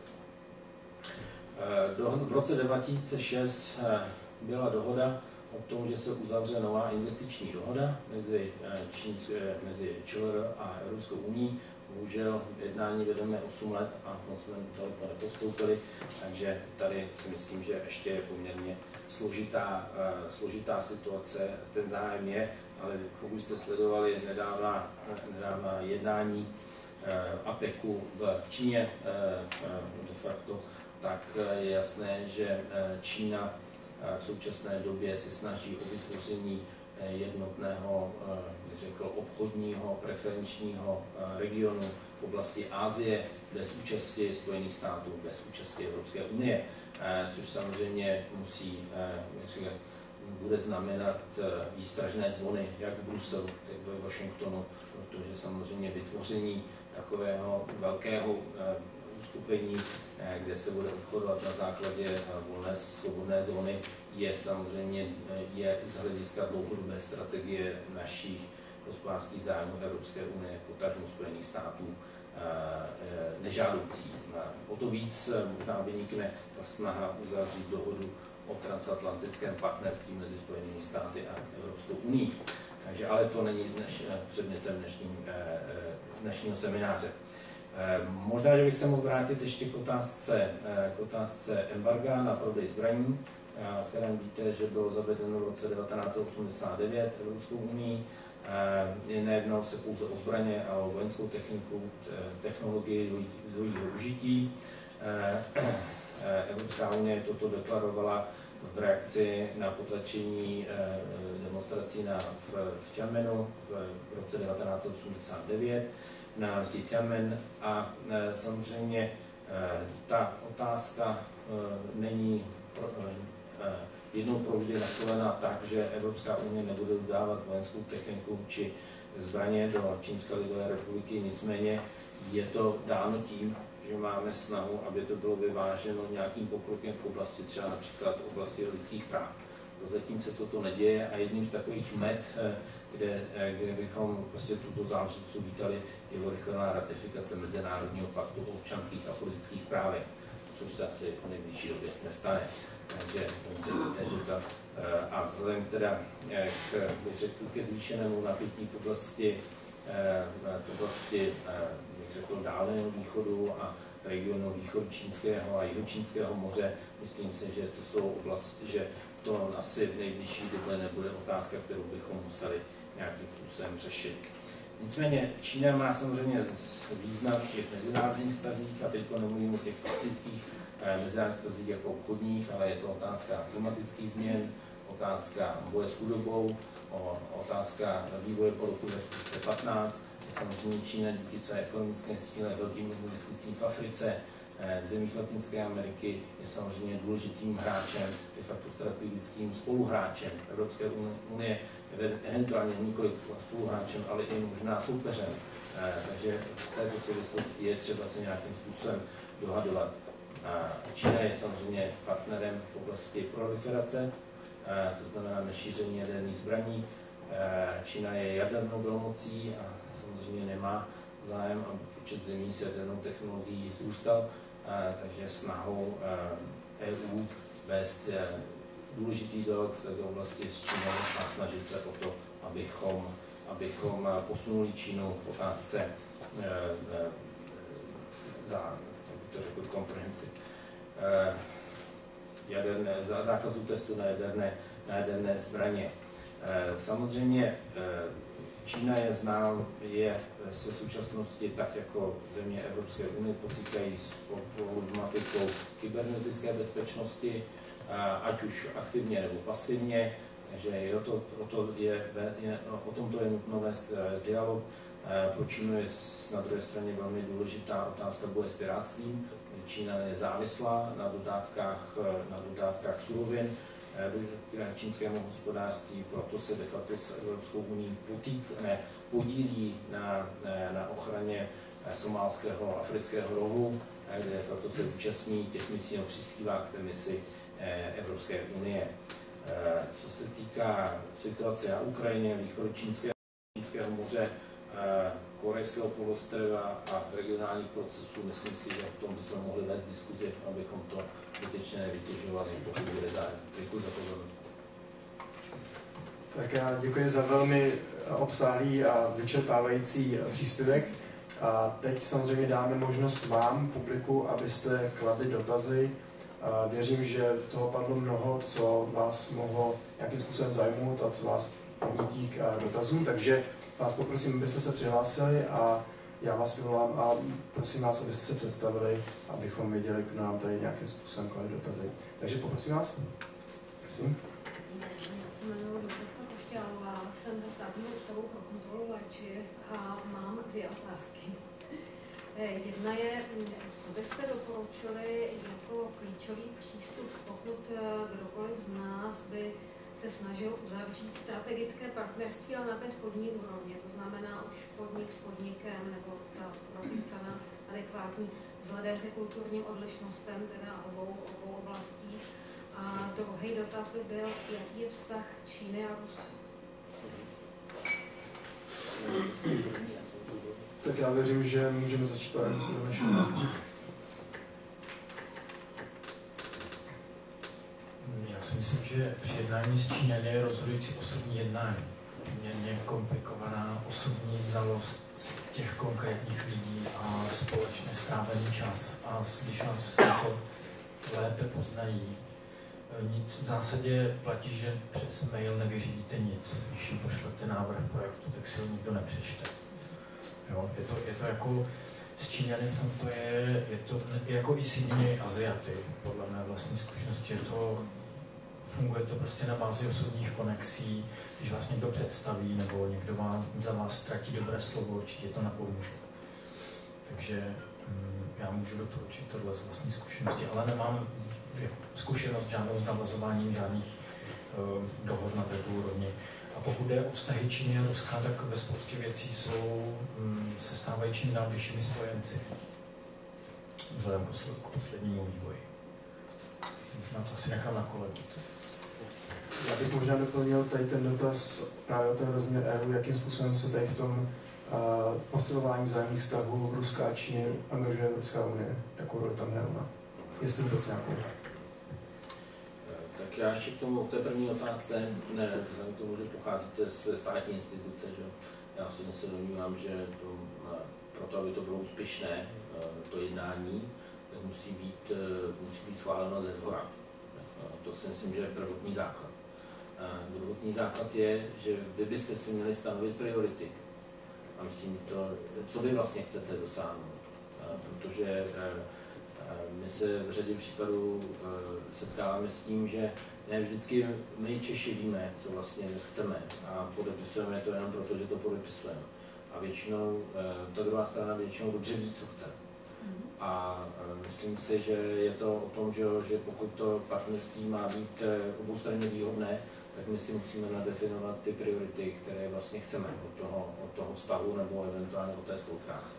V roce dva tisíce šest byla dohoda o tom, že se uzavře nová investiční dohoda mezi, Čínsk, mezi Č L R a Evropskou unií. Bohužel jednání vedeme osm let a moc jsme daleko nepostoupili, takže tady si myslím, že ještě je poměrně složitá, složitá situace. Ten zájem je, ale pokud jste sledovali nedávná, nedávná jednání APECu v Číně, de facto, tak je jasné, že Čína v současné době se snaží o vytvoření jednotného, bych řekl, obchodního, preferenčního regionu v oblasti Asie bez účasti Spojených států, bez účasti Evropské unie, což samozřejmě musí, řekl, bude znamenat výstražné zvony jak v Bruselu, tak ve Washingtonu, protože samozřejmě vytvoření takového velkého uskupení, kde se bude obchodovat na základě volné svobodné zóny, je samozřejmě je i z hlediska dlouhodobé strategie našich hospodářských zájmů Evropské unie, potažmo Spojených států, nežádoucí. O to víc možná vynikne ta snaha uzavřít dohodu o transatlantickém partnerství mezi Spojenými státy a Evropskou unií. Takže, ale to není dneš, předmětem dnešní, dnešního semináře. Možná, že bych se mohl vrátit ještě k otázce, k otázce embarga na prodej zbraní, o kterém víte, že bylo zavedeno v roce devatenáct set osmdesát devět Evropskou unii. Nejednalo se pouze o zbraně, ale o vojenskou techniku, technologii dvojího užití. Evropská unie toto deklarovala v reakci na potlačení demonstrací na, v, v Tianmenu v, v roce devatenáct set osmdesát devět na návštěvě Tianmen a samozřejmě ta otázka není pro, jednou provždy nastolená tak, že Evropská unie nebude dodávat vojenskou techniku či zbraně do Čínské lidové republiky, nicméně je to dáno tím, že máme snahu, aby to bylo vyváženo nějakým pokrokem v oblasti, třeba například v oblasti lidských práv. Zatím se toto neděje a jedním z takových met, kde, kde bychom prostě tuto záležitost vítali, je urychlená ratifikace Mezinárodního paktu o občanských a politických právech, což se asi v nejbližší době nestane. Takže víte, že ta, a vzhledem teda k, řekl, ke zvýšenému napětí v oblasti, v oblasti bych řekl, Dálného východu a regionu východčínského a jihočínského moře, myslím si, že to jsou oblasti, že to asi v nejbližší době nebude otázka, kterou bychom museli nějakým způsobem řešit. Nicméně Čína má samozřejmě význam i v mezinárodních vztazích a teď nemluvím o těch klasických mezinárodních vztazích jako obchodních, ale je to otázka klimatických změn, otázka boje s chudobou, otázka vývoje po roku dva tisíce patnáct. Samozřejmě Čína díky své ekonomické síle, velkým investicím v Africe, v zemích Latinské Ameriky je samozřejmě důležitým hráčem, de facto strategickým spoluhráčem Evropské unie, eventuálně nikoli spoluhráčem, ale i možná soupeřem. Takže v této souvislosti je třeba se nějakým způsobem dohadovat. Čína je samozřejmě partnerem v oblasti proliferace, to znamená nešíření jaderných zbraní. Čína je jadernou velmocí a samozřejmě nemá zájem, aby počet zemí s jadernou technologií zůstal, takže snahou E U vést důležitý dialog v této oblasti s Čínou a snažit se o to, abychom, abychom posunuli Čínu v otázce za, to řekl, komprehenci jaderné, zákazu testu na jaderné, na jaderné zbraně. Samozřejmě Čína je znám, je se současnosti tak jako země Evropské unie potýkají s problematikou kybernetické bezpečnosti, ať už aktivně nebo pasivně, že o, to, o, to je, je, o tomto je nutno vést dialog. Pro Čínu je na druhé straně velmi důležitá otázka boje s pirátstvím. Čína je závislá na dodávkách, na dodávkách surovin k čínskému hospodářství, proto se de facto s Evropskou unií potýkne, podílí na, na ochraně somálského afrického rohu, kde de facto se účastní těch misí a přispívá k té misi Evropské unie. Co se týká situace na Ukrajině, východočínského čínského moře, Korejského poloostrova a regionálních procesů, myslím si, že o tom bychom mohli vést diskuzi, abychom to zbytečně nevytěžovali, pokud bude zájem. Děkuji za pozornost. Tak já děkuji za velmi obsáhlý a vyčerpávající příspěvek. A teď samozřejmě dáme možnost vám, publiku, abyste kladli dotazy. A věřím, že toho padlo mnoho, co vás mohlo nějakým způsobem zajmout a co vás podnítí k dotazům, takže vás poprosím, abyste se přihlásili a já vás vyvolám a prosím vás, abyste se představili, abychom viděli, kdo nám tady nějakým způsobem kladli dotazy. Takže poprosím vás. Prosím. Já se jmenuji doktorka Košťálová, jsem ze Státního ústavu pro kontrolu léčiv a mám dvě otázky. Jedna je, co byste doporučili jako klíčový přístup, pokud kdokoliv z nás by se snažil uzavřít strategické partnerství, ale na té spodní úrovni, to znamená už podnik s podnikem nebo ta protistrana adekvátní vzhledem ke kulturním odlišnostem teda obou, obou oblastí. A druhý dotaz by byl, jaký je vztah Číny a Ruska? Tak já věřím, že můžeme začít panem Klimešem. Já si myslím, že při jednání s Číňany je rozhodující osobní jednání. Poměrně komplikovaná osobní znalost těch konkrétních lidí a společně strávený čas. A když vás jako lépe poznají, nic v zásadě platí, že přes mail nevyřídíte nic. Když jim pošlete návrh projektu, tak si ho nikdo nepřečte. Jo, je, to, je to jako s Číňany v tomto je, je to je jako i s jinými Aziaty, podle mé vlastní zkušenosti. Je to, funguje to prostě na bázi osobních konexí, když vás někdo představí nebo někdo vám, za vás ztratí dobré slovo, určitě to napomůže. Takže hm, já můžu doporučit tohle z vlastní zkušenosti, ale nemám zkušenost žádnou s navazováním žádných uh, dohod na této úrovni. A pokud jde o vztahy Číny a Ruska, tak ve spoustě věcí jsou, um, se stávají čím dál bližšími spojenci. Vzhledem k poslednímu vývoji. Možná to asi nechám na kolegu. Já bych možná doplnil tady ten dotaz právě o ten rozměr E U, jakým způsobem se tady v tom uh, posilování vzájemných vztahů Ruska a Číny angažuje Evropská unie, jakou roli tam hraje ona. Jestli vůbec nějakou. Tak já ještě k tomu, k té první otázce, ne, vzhledem k tomu, že pocházíte ze státní instituce, že já osobně se domnívám, že to, proto, aby to bylo úspěšné, to jednání, tak musí být, musí být schváleno ze shora. To si myslím, že je prvotní základ. Druhotní základ je, že vy byste si měli stanovit priority. A myslím to, co vy vlastně chcete dosáhnout. Protože my se v řadě případů setkáváme s tím, že ne vždycky my Češi víme, co vlastně chceme a podepisujeme to jenom proto, že to podepisujeme. A většinou ta druhá strana většinou dobře ví, co chce. A myslím si, že je to o tom, že, že pokud to partnerství má být oboustranně výhodné, tak my si musíme nadefinovat ty priority, které vlastně chceme od toho, od toho vztahu nebo eventuálně od té spolupráce.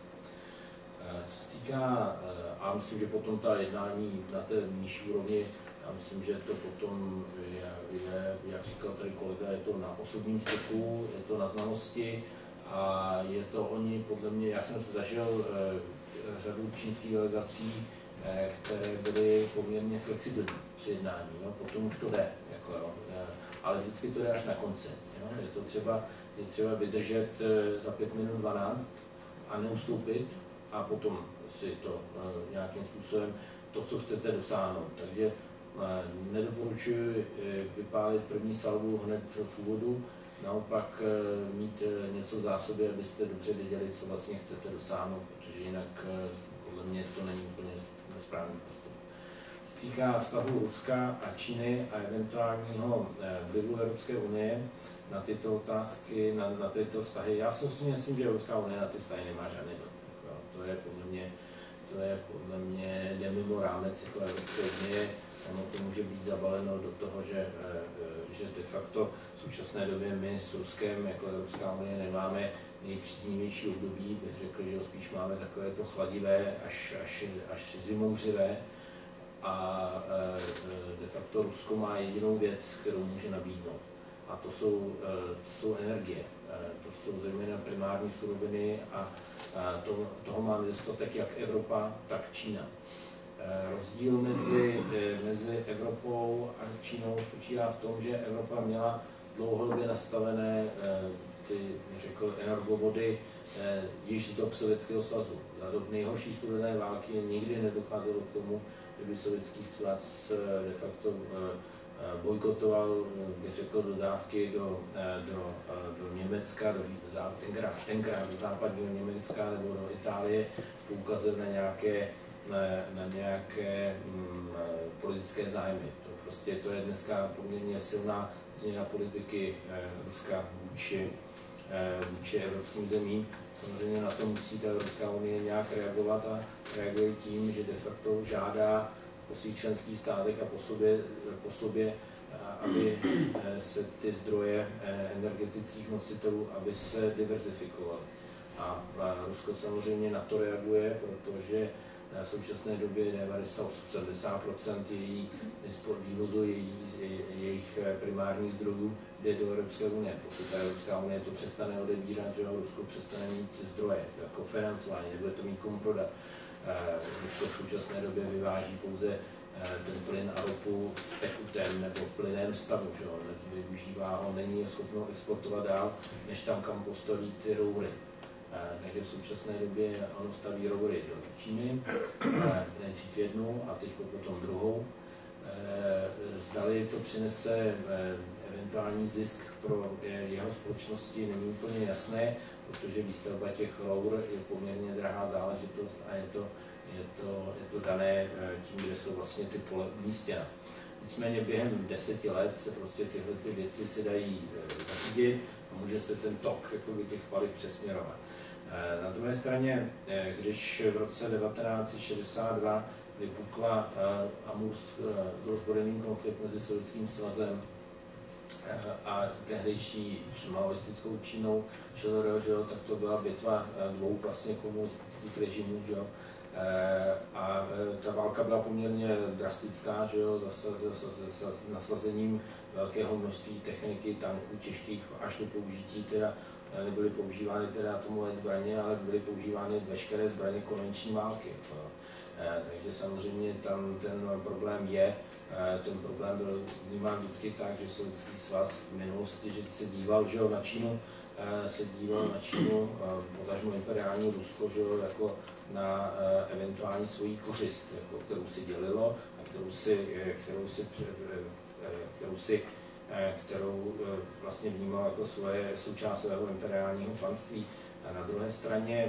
Co se týká, a myslím, že potom ta jednání na té nižší úrovni, já myslím, že to potom je, je, jak říkal tady kolega, je to na osobním styku, je to na znalosti a je to oni, podle mě, já jsem zažil řadu čínských delegací, které byly poměrně flexibilní při jednání, jo? Potom už to jde, jako, jo? Ale vždycky to jde až na konci. Jo? Je to třeba, je třeba vydržet za pět minut dvanáct a neustoupit a potom si to nějakým způsobem, to, co chcete dosáhnout. Takže nedoporučuji vypálit první salvu hned v úvodu, naopak mít něco v zásobě, abyste dobře věděli, co vlastně chcete dosáhnout, protože jinak podle mě to není úplně správný postup. Co se týká vztahu Ruska a Číny a eventuálního vlivu Evropské unie na tyto otázky, na, na tyto vztahy, já si osobně myslím, že Evropská unie na ty vztahy nemá žádný dotaz. To je podle mě, to je podle mě jde mimo rámec jako Evropské unie. Ono to může být zabaleno do toho, že, že de facto v současné době my s Ruskem jako Evropská unie nemáme nejpříznivější období, bych řekl, že ho spíš máme takové to chladivé, až, až, až zimouřivé. A de facto Rusko má jedinou věc, kterou může nabídnout. A to jsou, to jsou energie. To jsou zejména primární suroviny a to, toho má nedostatek jak Evropa, tak Čína. Rozdíl mezi, mezi Evropou a Čínou spočívá v tom, že Evropa měla dlouhodobě nastavené ty, řekl, energovody již z dob Sovětského svazu. Za dob nejhorší studené války nikdy nedocházelo k tomu, že by Sovětský svaz de facto bojkotoval, bych řekl, dodávky do, do, do Německa, do, tenkrát, tenkrát do západního Německa nebo do Itálie, poukazem na nějaké, na, na nějaké mm, politické zájmy. To prostě to je dneska poměrně silná změna politiky eh, Ruska vůči, eh, vůči evropským zemím. Samozřejmě na to musí ta Evropská unie nějak reagovat a reaguje tím, že de facto žádá po svých členských státech a po sobě, po sobě, aby se ty zdroje energetických nositelů, aby se diverzifikovaly. A Rusko samozřejmě na to reaguje, protože v současné době devadesát až sedmdesát procent její vývozu její, jejich primárních zdrojů jde do Evropské unie. Pokud ta Evropská unie to přestane odebírat, že Rusko přestane mít zdroje jako financování, nebude to mít komu prodat. Rusko v současné době vyváží pouze ten plyn a ropu v tekutém nebo v plynném stavu, že on využívá ho, není schopno exportovat dál, než tam, kam postaví ty roury. Takže v současné době ono staví roury do Číny, nejdřív jednu a teď potom druhou. Zdali to přinese eventuální zisk pro jeho společnosti, není úplně jasné, protože výstavba těch rour je poměrně drahá záležitost a je to, je to, je to dané tím, kde jsou vlastně ty pole umístěna. Nicméně během deseti let se prostě tyhle ty věci se dají zařídit a může se ten tok jakoby, těch paliv přesměrovat. Na druhé straně, když v roce devatenáct set šedesát dva vypukla ozbrojený konflikt mezi Sovětským svazem a tehdejší maoistickou Čínou, tak to byla bitva dvou vlastně komunistických režimů. Že? A ta válka byla poměrně drastická, že jo, s nasazením velkého množství techniky, tanků těžkých až do použití, teda nebyly používány teda atomové zbraně, ale byly používány veškeré zbraně konvenční války. Takže samozřejmě tam ten problém je. Ten problém byl vnímán vždycky tak, že Sovětský svaz v minulosti, že se díval, že jo, na Čínu, se díval na Čínu, potažmo imperiální Rusko, že jo, jako na eventuální svoji kořist, jako, kterou si dělilo a kterou si, kterou si, kterou si kterou vlastně vnímal jako svoje součást svého imperiálního panství. A na druhé straně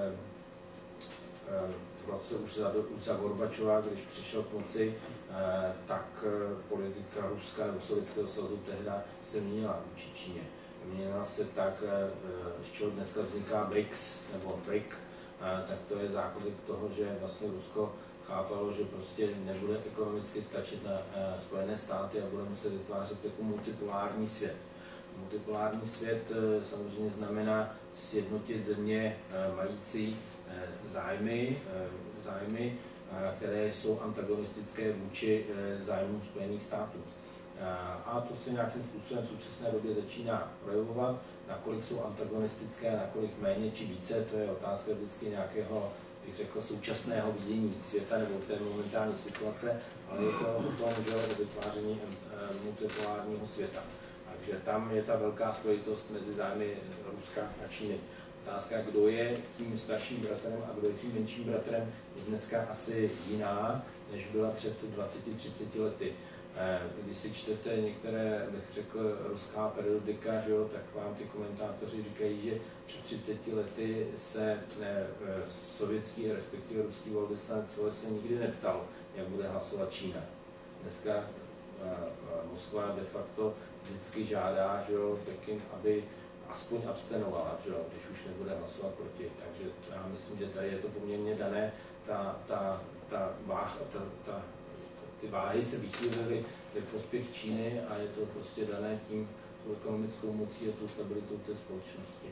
v roce už za, už za Gorbačova, když přišel k moci, tak politika Ruska nebo Sovětského svazu tehda se měnila vůči Číně. Měnila se tak, z čeho dneska vzniká B R I C S nebo B R I C, tak to je základ toho, že vlastně Rusko chápalo, že prostě nebude ekonomicky stačit na Spojené státy a bude muset vytvářet jako multipolární svět. Multipolární svět samozřejmě znamená sjednotit země mající zájmy, zájmy, které jsou antagonistické vůči zájmům Spojených států. A to se nějakým způsobem v současné době začíná projevovat, nakolik jsou antagonistické, nakolik méně či více, to je otázka vždycky nějakého, bych řekl, současného vidění světa nebo té momentální situace, ale je to o tom, že o vytváření multipolárního světa. Takže tam je ta velká spojitost mezi zájmy Ruska a Číny. Otázka, kdo je tím starším bratrem a kdo je tím menším bratrem, je dneska asi jiná, než byla před dvaceti třiceti lety. Když si čtete některé, bych řekl, ruská periodika, že jo, tak vám ty komentátoři říkají, že před třiceti lety se ne, sovětský, respektive ruský velvyslanec se nikdy neptal, jak bude hlasovat Čína. Dneska Moskva de facto vždycky žádá, že jo, Peking, aby aspoň abstenovala, že jo, když už nebude hlasovat proti. Takže já myslím, že tady je to poměrně dané, ta, ta, ta váha, ta, ta, ty váhy se vychýlily ve prospěch Číny a je to prostě dané tím tou ekonomickou mocí a tou stabilitou té společnosti.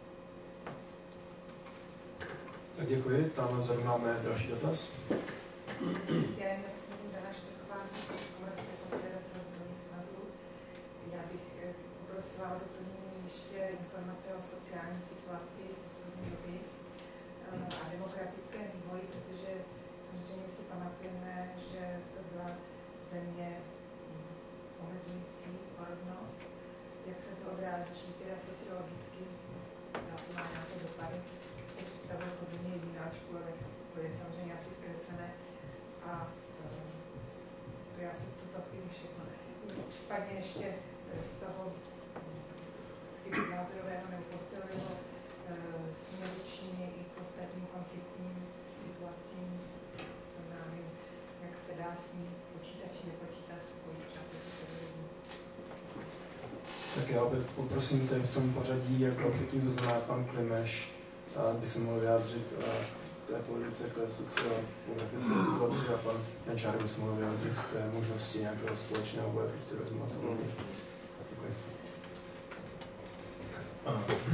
Tak děkuji. Tam vzadu máme další dotaz. Já jen jsem Dana Štrchová z Moravské konfederace odborových svazů. Já bych poprosila o doplnění ještě informace o sociální situaci v poslední době a demografickém vývoji, protože samozřejmě si pamatujeme, že to byla země omezující porodnost. Jak se to odráží teda sociologicky, na to má nějaké dopady. Se představuje jako země jednináčku, ale to je samozřejmě asi zkreslené. A to je asi v tuto chvíli všechno. Případně ještě z toho si názorového nebo postojového směru Číny i k ostatním konfliktním situacím, to znamená, jak se dá s ní počítat či nepočítat spojí třeba proti terorismu. Tak já opět poprosím tady v tom pořadí, jak předtím to znamená pan Klimeš, by se mohl vyjádřit k té politice, k té sociografické situaci a pan Jančár by se mohl vyjádřit k té možnosti nějakého společného boje proti terorismu a podobně. Děkuji. Tak pokud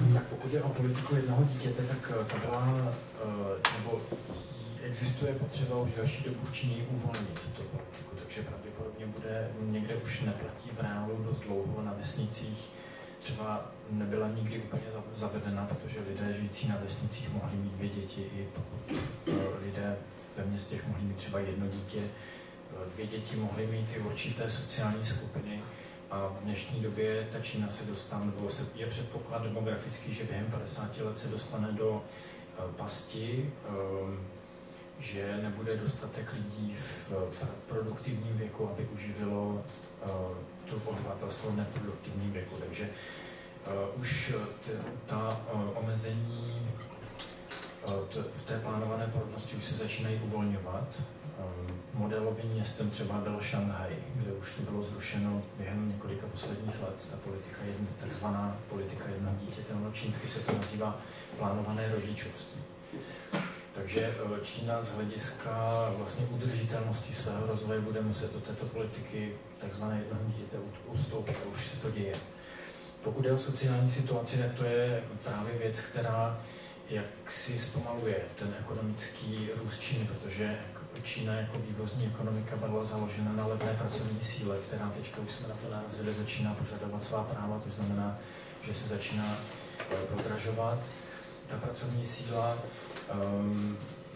jde o politiku jednoho dítěte, tak ta byla, nebo existuje potřeba už další dobu v Číně uvolnit tuto politiku, takže pravděpodobně bude, někde už neplatí v reálu dost dlouho, na vesnicích třeba nebyla nikdy úplně zavedena, protože lidé žijící na vesnicích mohli mít dvě děti, i pokud lidé ve městech mohli mít třeba jedno dítě, dvě děti mohly mít i určité sociální skupiny. A v dnešní době ta Čína se dostane, nebo se, je předpoklad demografický, že během padesáti let se dostane do uh, pasti, um, že nebude dostatek lidí v uh, produktivním věku, aby uživilo uh, to obyvatelstvo v neproduktivním věku. Takže uh, už t, ta uh, omezení uh, t, v té plánované porodnosti už se začínají uvolňovat. Modelovým městem třeba byl Šanghaj, kde už to bylo zrušeno během několika posledních let, ta politika, takzvaná politika jednoho dítěte, ono čínsky se to nazývá plánované rodičovství. Takže Čína z hlediska vlastně udržitelnosti svého rozvoje bude muset od této politiky takzvané jednoho dítěte ustoupit a už se to děje. Pokud je o sociální situaci, tak to je právě věc, která jak si zpomaluje ten ekonomický růst Číny, protože Čína jako vývozní ekonomika byla založena na levné pracovní síle, která teďka už jsme na to narazili, začíná požadovat svá práva, to znamená, že se začíná prodražovat. Ta pracovní síla um,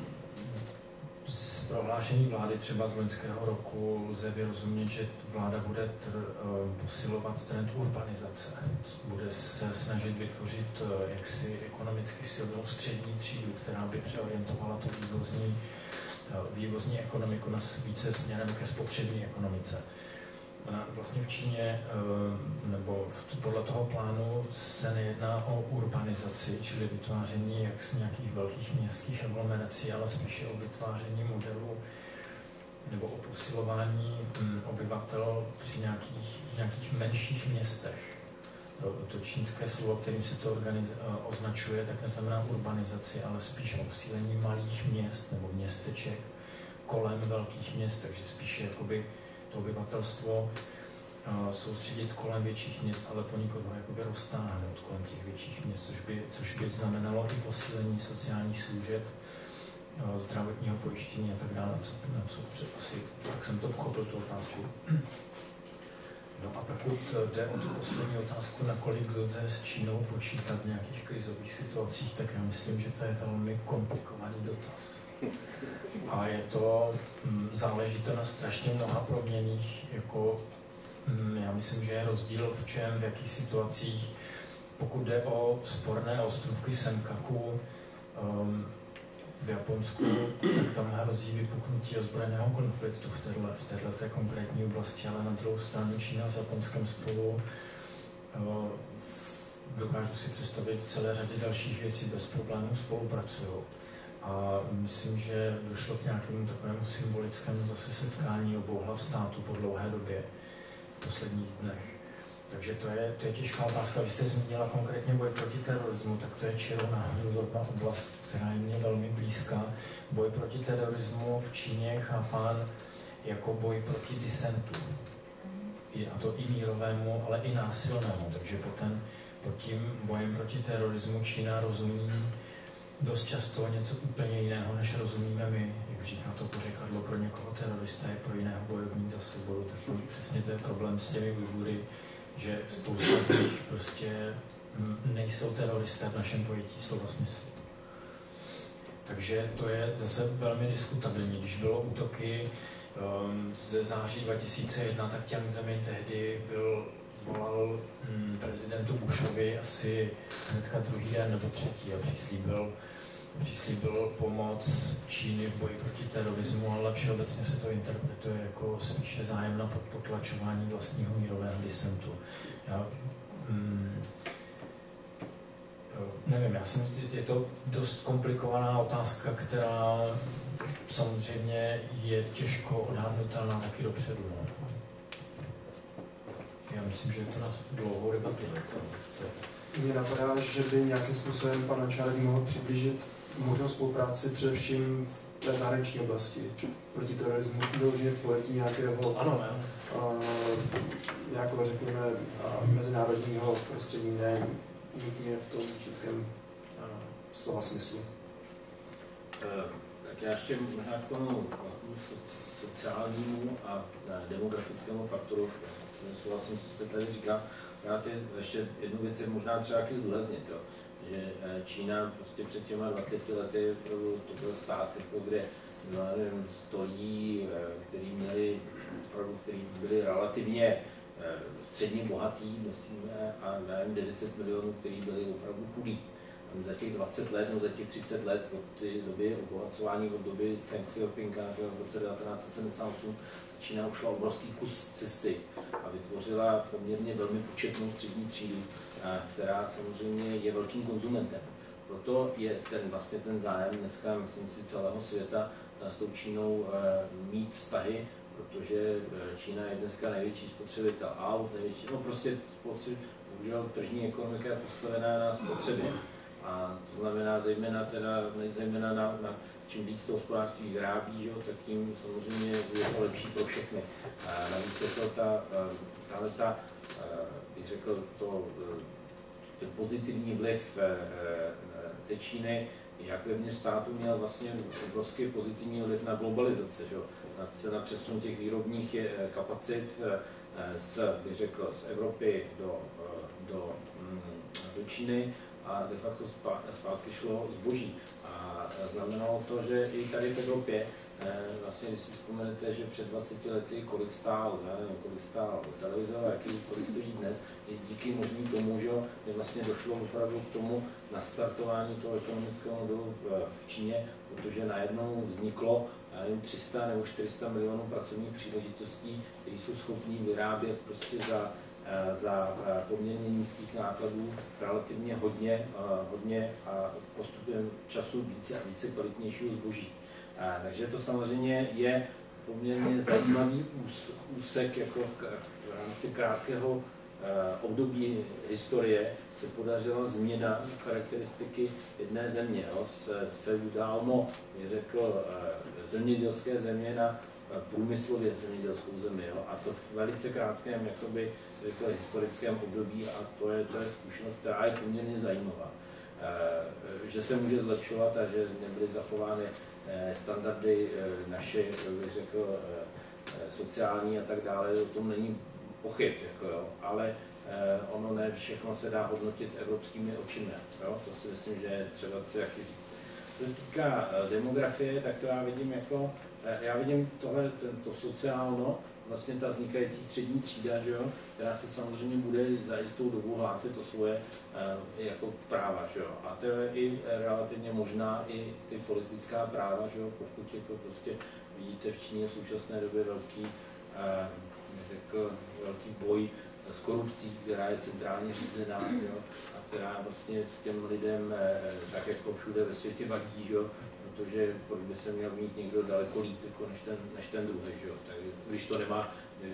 z prohlášení vlády třeba z loňského roku lze vyrozumět, že vláda bude tr, um, posilovat trend urbanizace. Bude se snažit vytvořit uh, jaksi ekonomicky silnou střední třídu, která by přeorientovala tu vývozní vývozní ekonomiku na více směrem ke spotřební ekonomice. Vlastně v Číně, nebo podle toho plánu se nejedná o urbanizaci, čili vytváření jak z nějakých velkých městských aglomerací, ale spíše o vytváření modelu nebo o posilování obyvatel při nějakých, nějakých menších městech. To čínské slovo, kterým se to organiz- označuje, tak neznamená urbanizaci, ale spíš posílení malých měst nebo městeček kolem velkých měst, takže spíše jakoby to obyvatelstvo uh, soustředit kolem větších měst, ale poněkud ho jakoby roztáhnout kolem těch větších měst, což by, což by znamenalo i posílení sociálních služeb, uh, zdravotního pojištění a tak dále, na co, na co třeba asi, tak jsem to pochopil, tu otázku. No a pokud jde o tu poslední otázku, nakolik lze s Čínou počítat v nějakých krizových situacích, tak já myslím, že to je velmi komplikovaný dotaz. A je to, záleží to na strašně mnoha proměnných, jako já myslím, že je rozdíl v čem, v jakých situacích, pokud jde o sporné ostrůvky Senkaku, um, v Japonsku, tak tam hrozí vypuknutí ozbrojeného konfliktu v této, v této konkrétní oblasti, ale na druhou stranu Čína s Japonskem spolu uh, dokážu si představit v celé řadě dalších věcí bez problémů spolupracují. A myslím, že došlo k nějakému takovému symbolickému zase setkání obou hlav státu po dlouhé době v posledních dnech. Takže to je, to je těžká otázka. Vy jste zmínila konkrétně boj proti terorismu, tak to je čirou náhodou zrovna oblast, která je mně velmi blízká. Boj proti terorismu v Číně je chápán jako boj proti disentu. A to i mírovému, ale i násilnému. Takže pod, ten, pod tím bojem proti terorismu Čína rozumí dost často něco úplně jiného, než rozumíme my. Jak říká to pořekadlo, pro někoho terorista je pro jiného bojovník za svobodu, tak to přesně to je problém s těmi Ujgury, že spousta z nich prostě nejsou teroristé v našem pojetí slova smyslu. Takže to je zase velmi diskutabilní. Když bylo útoky um, ze září dva tisíce jedna, tak Jiang Zemin tehdy byl, volal um, prezidentu Bushovi asi hnedka druhý den nebo třetí a přislíbil, přislíbil pomoc Číny v boji proti terorismu, ale všeobecně se to interpretuje jako spíše zájem na potlačování vlastního mírového disentu. Já, mm, nevím, já jsem, je to dost komplikovaná otázka, která samozřejmě je těžko odhadnutelná taky dopředu. No. Já myslím, že je to na dlouhou debatu. Mně napadá, že by nějakým způsobem pan Načárek mohl přiblížit možnou spolupráci především v té zahraniční oblasti proti terorismu, vyloženě v pojetí nějakého, ano, ne? Uh, nějakého, řekněme, uh, mezinárodního prostředí, ne nutně v tom čínském slova smyslu. Tak já ještě možná k tomu sociálnímu a demografickému faktoru souhlasím, co jste tady říkal. Já ty ještě jednu věc je možná třeba taky zdůraznit, jo, že Čína prostě před těma dvaceti lety to byl stát, jako kde nevím, sto lidí, kteří měli, opravdu, kteří byli relativně středně bohatý, myslíme, a nevím, devět set milionů, kteří byli opravdu chudí. Za těch dvacet let, no za těch třicet let od té doby obohacování, od doby Deng Xiaopinga v roce devatenáct set sedmdesát osm, Čína ušla obrovský kus cesty a vytvořila poměrně velmi početnou střední třídu, která samozřejmě je velkým konzumentem. Proto je ten, vlastně ten zájem dneska, myslím si, celého světa s tou Čínou mít vztahy, protože Čína je dneska největší spotřebitel aut, největší, no prostě spotřeb, bohužel tržní ekonomika je postavená na spotřebě. A to znamená zejména, teda, zejména na, na čím víc to hospodářství vyrábí, že, tak tím samozřejmě je to lepší pro všechny. A navíc je to ta, tahle ta, bych řekl, to, ten pozitivní vliv té Číny, jak vevnitř státu měl vlastně obrovský pozitivní vliv na globalizaci, že? Na, na přesun těch výrobních kapacit z, bych řekl, z Evropy do, do, do Číny a de facto zpátky šlo zboží. A znamenalo to, že i tady v Evropě, vlastně když si vzpomenete, že před dvaceti lety kolik stál, já nevím, kolik stál televizor a jaký kolik stojí dnes, je díky možný tomu, že vlastně došlo opravdu k tomu nastartování toho ekonomického modelu v, v Číně, protože najednou vzniklo nevím, tři sta nebo čtyři sta milionů pracovních příležitostí, které jsou schopní vyrábět prostě za za poměrně nízkých nákladů relativně hodně, hodně a postupem času více a více kvalitnějšího zboží. Takže to samozřejmě je poměrně zajímavý úsek, jako v, v rámci krátkého období historie se podařila změna charakteristiky jedné země, jo, z, z feudálno, je řekl, zemědělské země na průmyslově zemědělskou zemi, jo, a to v velice krátkém jakoby, řekl, historickém období, a to je, to je zkušenost, která je poměrně zajímavá. E, že se může zlepšovat a že nebyly zachovány e, standardy e, naše, bych řekl, e, sociální a tak dále, o tom není pochyb, jako, jo, ale e, ono ne všechno se dá hodnotit evropskými očima, jo, to si myslím, že je třeba si jaký říct. Co se týká demografie, tak to já vidím jako, já vidím tohle, to sociálno, vlastně ta vznikající střední třída, že jo, která se samozřejmě bude za jistou dobu hlásit o svoje jako práva, že jo. A to je i relativně možná i ty politická práva, že jo, pokud jako prostě vidíte v Číně v současné době velký, řekl, velký boj s korupcí, která je centrálně řízená, že jo, a která vlastně těm lidem tak jako všude ve světě vadí, že jo, protože proč by se měl mít někdo daleko líp jako než, ten, než ten druhý, že jo. Tak, když to nemá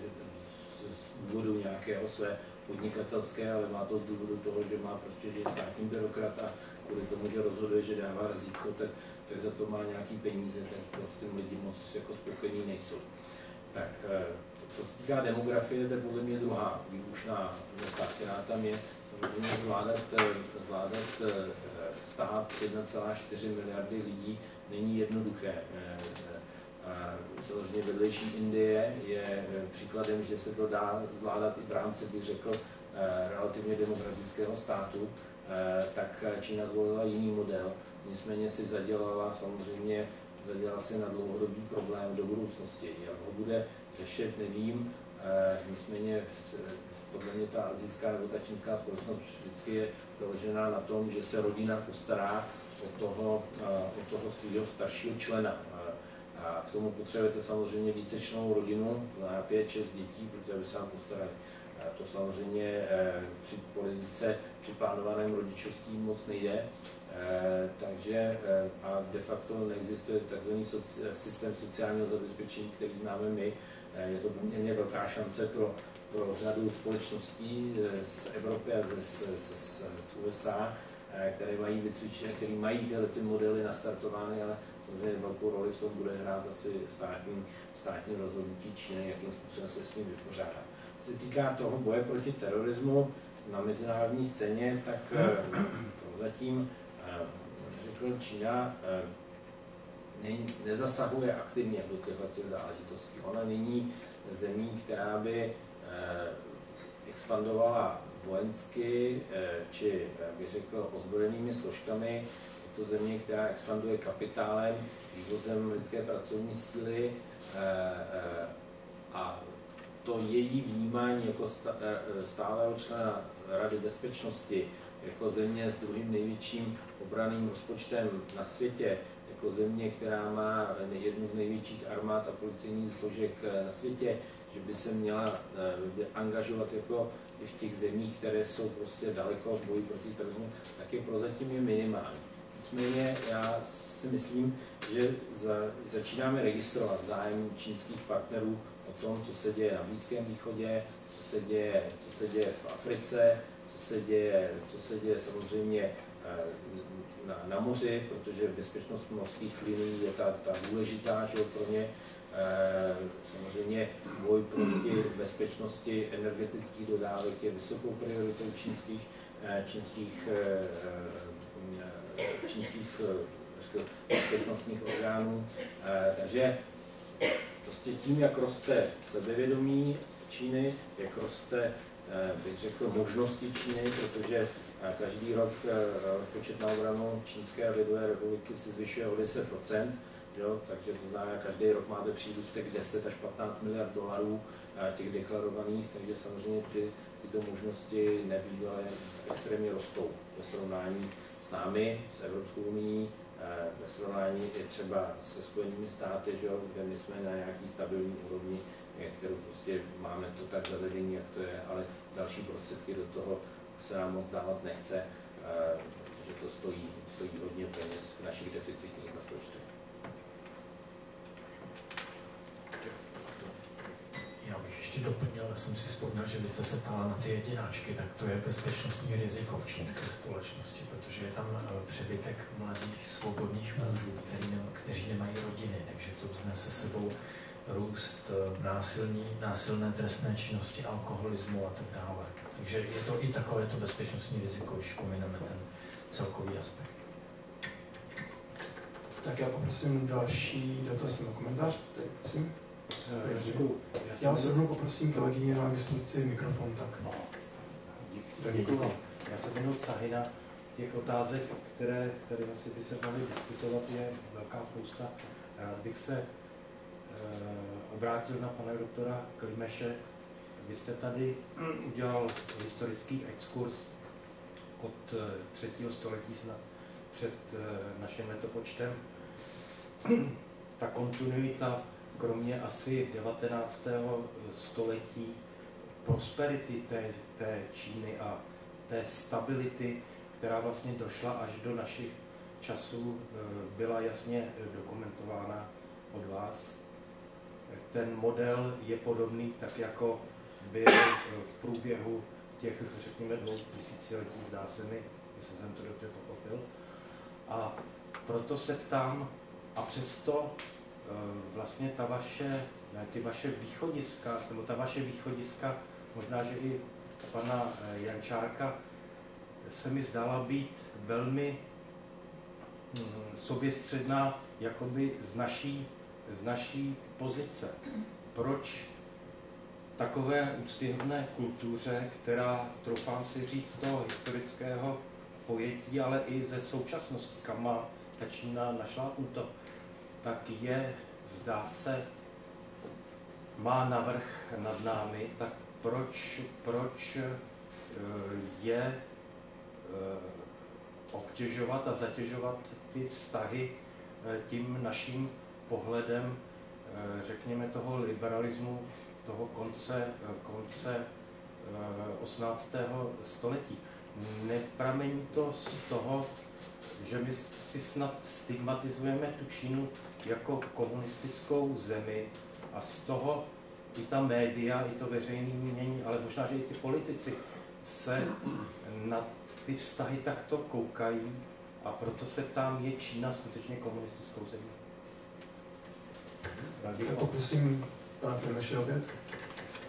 z důvodu nějakého své podnikatelské, ale má to z důvodu toho, že má prostě, že je státní byrokrat a kvůli tomu, že rozhoduje, že dává razítko, tak, tak za to má nějaký peníze, tak prostě lidi moc jako spokojení nejsou. Tak co se týká demografie, to je podle mě druhá výbušná věta, která tam je, samozřejmě zvládat, zvládat stát jedna celá čtyři miliardy lidí není jednoduché. Samozřejmě vedlejší Indie je příkladem, že se to dá zvládat i v rámci, bych řekl, relativně demokratického státu, tak Čína zvolila jiný model, nicméně si zadělala samozřejmě zadělala si na dlouhodobý problém do budoucnosti. Jak ho bude řešit, nevím, nicméně podle mě ta asijská nebo ta čínská společnost vždycky je založená na tom, že se rodina postará o toho, o toho svého staršího člena. A k tomu potřebujete samozřejmě vícečlennou rodinu, na pět, šest dětí, protože by se vám postarali. A to samozřejmě při politice, při plánovaném rodičovství moc nejde. Takže a de facto neexistuje takzvaný systém sociálního zabezpečení, který známe my. Je to poměrně velká šance pro, pro řadu společností z Evropy a z, z, z, z U S A, které mají vycvičené, které mají tyhle ty modely nastartovány, ale samozřejmě velkou roli v tom bude hrát asi státní, státní rozhodnutí Číny, jakým způsobem se s tím vypořádá. Co se týká toho boje proti terorismu, na mezinárodní scéně, tak prozatím řekl, Čína ne, nezasahuje aktivně do těchto těch záležitostí. Ona není zemí, která by expandovala vojensky, či, jak bych řekl, ozbrojenými složkami. Je to země, která expanduje kapitálem, vývozem lidské pracovní síly a to její vnímání jako stálého člena Rady bezpečnosti, jako země s druhým největším obranným rozpočtem na světě, jako země, která má jednu z největších armád a policejních složek na světě, že by se měla angažovat jako i v těch zemích, které jsou prostě daleko od boji proti terorismu, tak je prozatím je minimální. Nicméně já si myslím, že za, začínáme registrovat zájem čínských partnerů o tom, co se děje na Blízkém východě, co se děje, co se děje v Africe, co se děje, co se děje samozřejmě na, na moři, protože bezpečnost mořských linií je ta, ta důležitá, že pro ně. Samozřejmě boj proti bezpečnosti energetických dodávek je vysokou prioritou čínských, čínských, čínských bezpečnostních orgánů. Takže prostě tím, jak roste sebevědomí Číny, jak roste, bych řekl, možnosti Číny, protože každý rok rozpočet na obranu Čínské lidové republiky se zvyšuje o deset procent, jo, takže to znamená, každý rok máte přírůstek deset až patnáct miliard dolarů těch deklarovaných, takže samozřejmě ty, tyto možnosti nebývalé extrémně rostou ve srovnání s námi, s Evropskou unií, ve srovnání i třeba se Spojenými státy, že, kde my jsme na nějaký stabilní úrovni, kterou prostě máme to tak zavedení, jak to je, ale další prostředky do toho se nám moc dávat nechce, protože to stojí, stojí hodně peněz v našich deficitních rozpočtech. Já bych ještě doplnil, jsem si vzpomněl, že byste se ptala na ty jedináčky, tak to je bezpečnostní riziko v čínské společnosti, protože je tam přebytek mladých svobodných mužů, který ne, kteří nemají rodiny, takže to vznese sebou růst násilní, násilné trestné činnosti, alkoholismu a tak dále. Takže je to i takovéto bezpečnostní riziko, když pomineme ten celkový aspekt. Tak já poprosím další dotaz nebo komentář. Teď prosím. Děkuju. Já se rovnou poprosím kolegyně na dispozici mikrofon, tak do něj děkuji. Já se jmenuji Cahina. Těch otázek, které, které asi by se daly diskutovat, je velká spousta. Rád bych se e, obrátil na pana doktora Klimeše. Vy jste tady udělal historický exkurs od třetího století snad před e, naším letopočtem. Ta kontinuita, kromě asi devatenáctého století, prosperity té, té Číny a té stability, která vlastně došla až do našich časů, byla jasně dokumentována od vás. Ten model je podobný, tak jako byl v průběhu těch, řekněme, dvou tisíciletí, zdá se mi, jestli jsem to dobře pochopil. A proto se ptám, a přesto vlastně ta vaše, ty vaše východiska, nebo ta vaše východiska, možná, že i pana Jančárka, se mi zdála být velmi soběstředná jakoby z naší, z naší pozice. Proč takové úctyhodné kultuře, která, troufám si říct, z toho historického pojetí, ale i ze současnosti, kam má ta Čína našlápnuto, tak je, zdá se, má navrch nad námi, tak proč, proč je obtěžovat a zatěžovat ty vztahy tím naším pohledem, řekněme, toho liberalismu, toho konce, konce osmnáctého století. Nepramení to z toho, že my si snad stigmatizujeme tu Čínu jako komunistickou zemi a z toho i ta média, i to veřejné mínění, ale možná, že i ti politici se na ty vztahy takto koukají a proto se ptám, je Čína skutečně komunistickou zemí? Tak poprosím pana Klimeše opět.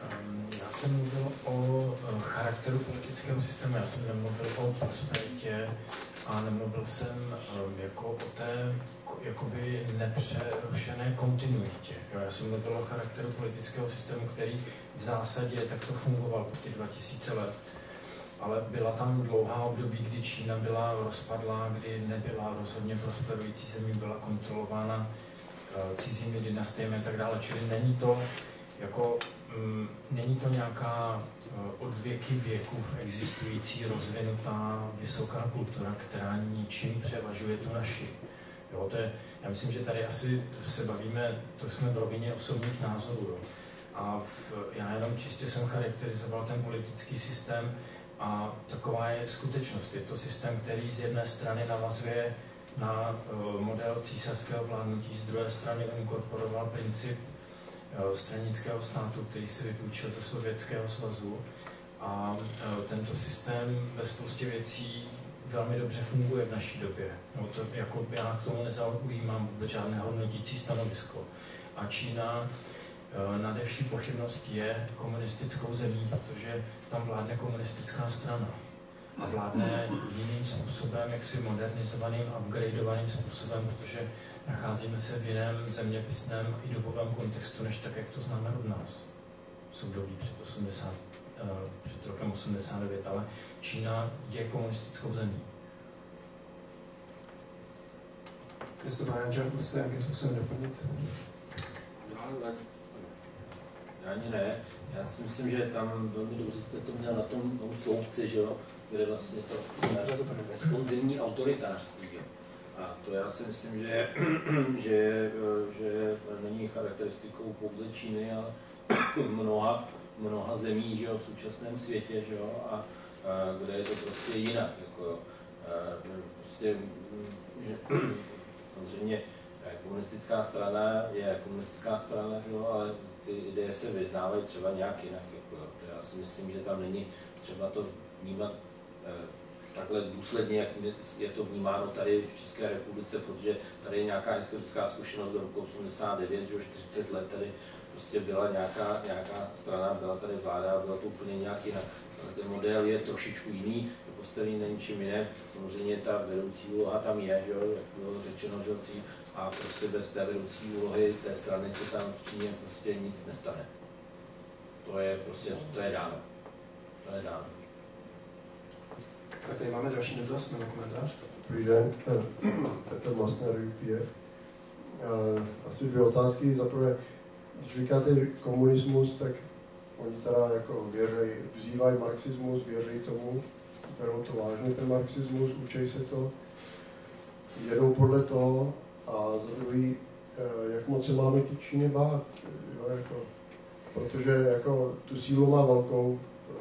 Já jsem mluvil o charakteru politického systému, já jsem nemluvil o prosperitě a nemluvil jsem jako o té jakoby nepřerušené kontinuitě. Já jsem mluvil o charakteru politického systému, který v zásadě takto fungoval po těch dva tisíce let. Ale byla tam dlouhá období, kdy Čína byla rozpadlá, kdy nebyla rozhodně prosperující zemí, byla kontrolována cizími dynastiemi a tak dále. Čili není to jako mm, není to nějaká od věky věkův existující rozvinutá vysoká kultura, která ničím převažuje tu naši. Jo, to je, já myslím, že tady asi se bavíme, to jsme v rovině osobních názorů. Jo. A v, já jenom čistě jsem charakterizoval ten politický systém a taková je skutečnost. Je to systém, který z jedné strany navazuje na uh, model císařského vládnutí, z druhé strany inkorporoval princip uh, stranického státu, který si vypůjčil ze Sovětského svazu. A uh, tento systém ve spoustě věcí velmi dobře funguje v naší době. No to, jako já k tomu nezaujímám vůbec žádné hodnotící stanovisko. A Čína nade vší pochybnost je komunistickou zemí, protože tam vládne komunistická strana. A vládne jiným způsobem, jaksi modernizovaným, upgradeovaným způsobem, protože nacházíme se v jiném zeměpisném i dobovém kontextu, než tak, jak to známe od nás. V období před, osmdesát, před rokem osmdesát devět, ale Čína je komunistickou zemí. Jestli to, pane Jančák, byste nějakým způsobem doplnit? Ani ne. Já si myslím, že tam velmi dobře jste to měl na tom, tom sloupci, že jo, kde vlastně to responsivní autoritářství. Jo. A to já si myslím, že, že, že není charakteristikou pouze Číny, ale mnoha, mnoha zemí, že jo, v současném světě, že jo, a, a kde je to prostě jinak. Jako, jo. Prostě, že, samozřejmě komunistická strana je komunistická strana, že jo, ale ty ideje se vyznávají třeba nějak jinak. Jako, já si myslím, že tam není třeba to vnímat eh, takhle důsledně, jak je to vnímáno tady v České republice, protože tady je nějaká historická zkušenost do roku osmdesát devět, že už čtyřicet let tady prostě byla nějaká, nějaká strana, byla tady vláda a bylo to úplně nějak jinak. Ale ten model je trošičku jiný, je postavený na ničím jiném. Samozřejmě ta vedoucí úloha tam je, že, jak bylo řečeno, že a prostě bez té vedoucí úlohy té strany se tam v Číně prostě nic nestane. To je prostě, to je dáno. To je dáno. Tak tady máme další dotaz nebo komentář. Dobrý den, Petr Masner, U P F. Asi dvě otázky. Za prvé, když říkáte komunismus, tak oni teda jako věří, vzývají marxismus, věří tomu, berou to vážně ten marxismus, učí se to, jedou podle toho. A za druhý, jak moc se máme ty Číny bát, jo, jako, protože jako tu sílu má velkou,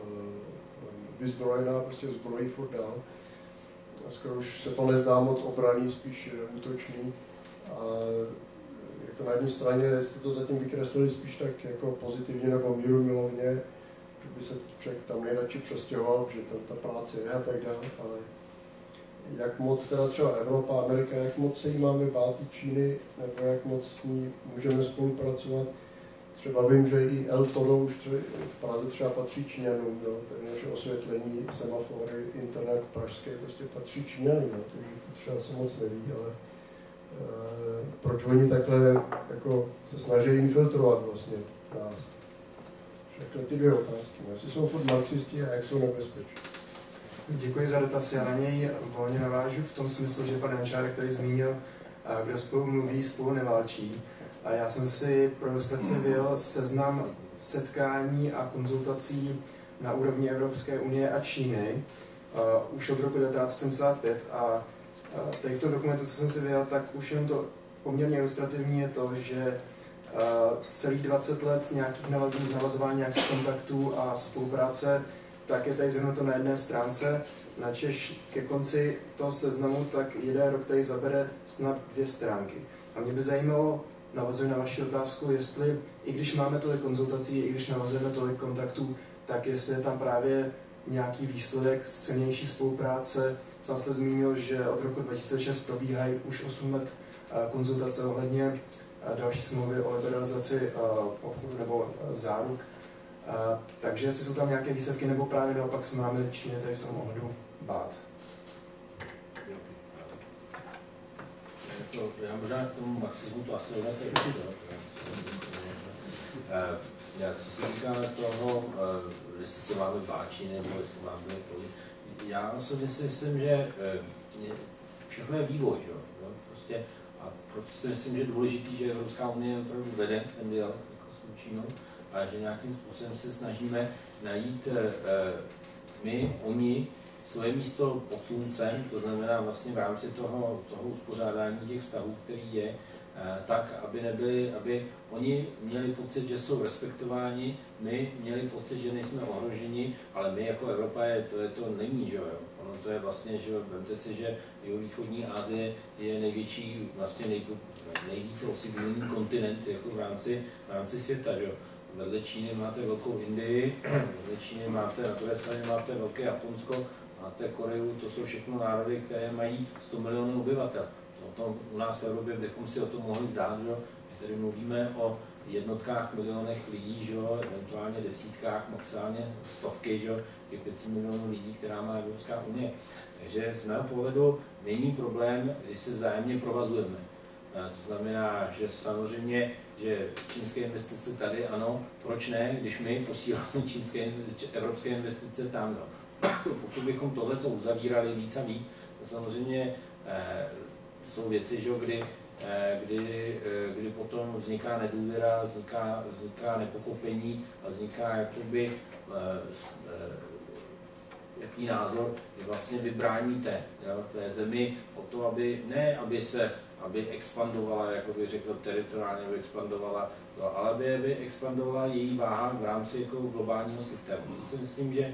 vyzbrojená, prostě zbrojí furt dál. A skoro už se to nezdá moc obranný, spíš útočný. A jako na jedné straně jste to zatím vykreslili spíš tak jako pozitivně nebo míru milovně, že by se člověk tam nejradši přestěhoval, že tam ta práce je a tak dále, ale jak moc teda třeba Evropa, Amerika, jak moc se jí máme bát i Číny, nebo jak moc s ní můžeme spolupracovat. Třeba vím, že i El Toro už v Praze třeba patří Číňanům, jo, tedy naše osvětlení, semafory, internet pražské prostě patří Číňanům, jo, takže to třeba se moc neví, ale e, proč oni takhle jako se snaží infiltrovat vlastně nás. Všechny ty dvě otázky, jestli jsou furt marxisti a jak jsou nebezpeční. Děkuji za dotaz. Já na něj volně navážu v tom smyslu, že pan Jančárek tady zmínil, kdo spolu mluví, spolu neválčí. A já jsem si pro ilustraci vyjel seznam setkání a konzultací na úrovni Evropské unie a Číny uh, už od roku devatenáct set sedmdesát pět. A uh, tady v tom dokumentu, co jsem si vyjel, tak už jenom to poměrně ilustrativní je to, že uh, celých dvacet let nějakých navaz, navazování nějakých kontaktů a spolupráce, tak je tady zhrnuto na jedné stránce, načež ke konci toho seznamu, tak jeden rok tady zabere snad dvě stránky. A mě by zajímalo, navazuji na vaši otázku, jestli, i když máme tolik konzultací, i když navazujeme tolik kontaktů, tak jestli je tam právě nějaký výsledek silnější spolupráce. Sám jste zmínil, že od roku dva tisíce šest probíhají už osm let konzultace ohledně další smlouvy o liberalizaci obchodu nebo záruk A, takže jestli jsou tam nějaké výsledky, nebo právě naopak se máme Číně tady v tom ohledu bát. To, já možná k tomu marxismu to asi dodáte určitě. Co se týká toho, jestli se máme bát nebo jestli máme to, já osobně si myslím, že všechno je vývoj, že? Prostě, a proto si myslím, že je důležitý, že Evropská unie opravdu vede ten dialog jako s Čínou a že nějakým způsobem se snažíme najít my, oni, svoje místo pod sluncem, to znamená vlastně v rámci toho, toho uspořádání těch vztahů, který je, tak, aby nebyli, aby oni měli pocit, že jsou respektováni, my měli pocit, že nejsme ohroženi, ale my jako Evropa je, to, je to není, že jo. Ono to je vlastně, že vemte si, že jihovýchodní Asie je největší, vlastně nej, nejvíce osídlený kontinent jako v rámci, v rámci světa, že jo. Vedle Číny máte velkou Indii, vedle Číny máte, na druhé straně máte velké Japonsko, máte Koreu, to jsou všechno národy, které mají sto milionů obyvatel. O tom u nás v Evropě bychom si o tom mohli zdát, že my tady mluvíme o jednotkách, milionech lidí, že eventuálně desítkách, maximálně stovky, že těch pět set milionů lidí, která má Evropská unie. Takže z mého pohledu není problém, když se vzájemně provazujeme. To znamená, že samozřejmě, že čínské investice tady, ano, proč ne, když my posíláme čínské, evropské investice tam, no. Pokud bychom tohleto uzavírali víc a víc, to samozřejmě eh, jsou věci, že, kdy, eh, kdy, eh, kdy potom vzniká nedůvěra, vzniká, vzniká nepochopení a vzniká jakoby eh, jaký názor, že vlastně vybráníte jo, té zemi o to, aby ne, aby se aby expandovala, jako bych řekl, teritoriálně, aby expandovala to, ale aby, aby expandovala její váha v rámci jako globálního systému. To si myslím, že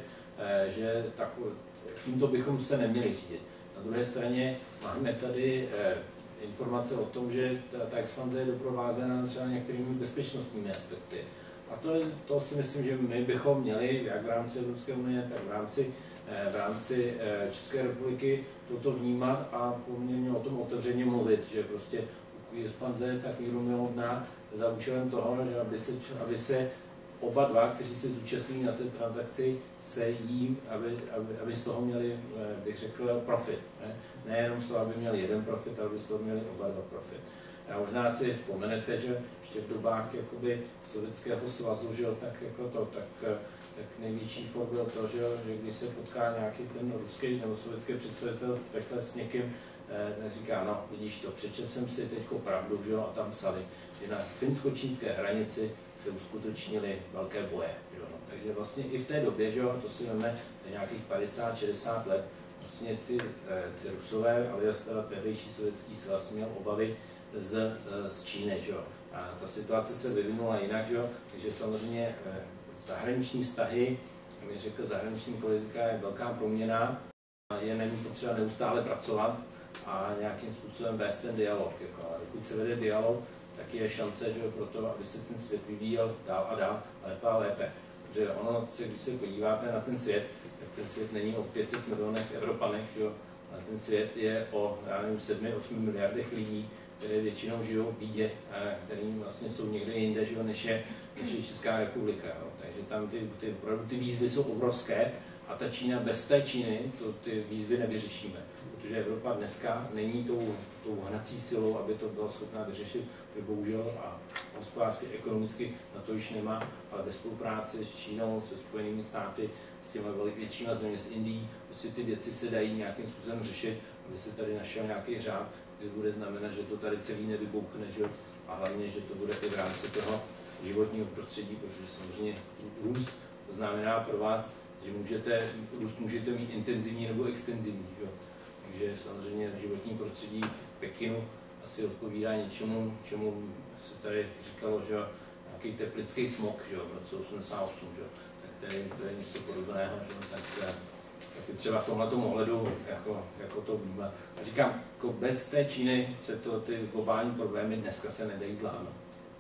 že tak, tímto bychom se neměli řídit. Na druhé straně máme tady eh, informace o tom, že ta, ta expanze je doprovázena třeba některými bezpečnostními aspekty. A to, je, to si myslím, že my bychom měli, jak v rámci Evropské unie, tak v rámci, eh, v rámci eh, České republiky toto vnímat a poměrně o tom otevřeně mluvit, že prostě pokud expanze je tak mírumilovná za účelem toho, že aby se, aby se oba dva, kteří se zúčastní na té transakci, se jím, aby, aby, aby z toho měli, bych řekl, profit. Ne? Nejenom z toho, aby měli jeden profit, ale aby z toho měli oba dva profit. A možná si vzpomenete, že ještě v dobách jakoby Sovětského svazu, že, tak, jako to, tak, tak největší for byl to, že, že když se potká nějaký ten ruský nebo sovětský představitel v pekle s někým, eh, říká, no vidíš to, přečetl jsem si teďko pravdu, že, a tam psali, že na finsko-čínské hranici se uskutečnily velké boje. Že? No, takže vlastně i v té době, že? To si veme nějakých padesát šedesát let, vlastně ty, ty Rusové, ale teda tehdejší sovětský svaz měl obavy z, z Číny. Že? A ta situace se vyvinula jinak, že? Takže samozřejmě zahraniční vztahy, jak řekl, zahraniční politika je velká proměna, je na ní potřeba neustále pracovat a nějakým způsobem vést ten dialog. Jako. A dokud se vede dialog, tak je šance, že pro to, aby se ten svět vyvíjel dál a dál, a lépe a lépe. Protože ono, když se podíváte na ten svět, tak ten svět není o pět set milionech Evropanech, že? Ale ten svět je o, já nevím, sedm až osm miliardech lidí, které většinou žijou v bídě, který vlastně jsou někde jinde, že? Než, je, než je Česká republika. Jo? Takže tam ty, ty, ty výzvy jsou obrovské a ta Čína, bez té Číny to, ty výzvy nevyřešíme. Protože Evropa dneska není tou, tou hnací silou, aby to byla schopná vyřešit, bohužel a hospodářsky, ekonomicky na to již nemá, ale ve spolupráci s Čínou, se Spojenými státy, s těmi většíma zeměmi, s Indií, prostě ty věci se dají nějakým způsobem řešit, aby se tady našel nějaký řád, který bude znamenat, že to tady celý nevybouchne, že? A hlavně, že to bude i v rámci toho životního prostředí, protože samozřejmě růst to znamená pro vás, že můžete, růst můžete mít intenzivní nebo extenzivní. Že? Takže samozřejmě životní prostředí v Pekinu asi odpovídá něčemu, čemu se tady říkalo, že nějaký teplický smog, že v roce osmdesát osm, že? Tak tady to je něco podobného, že? Tak, tak je třeba v tomhletom ohledu jako, jako to vnímat. A říkám, jako bez té Číny se to, ty globální problémy dneska se nedají zvládnout.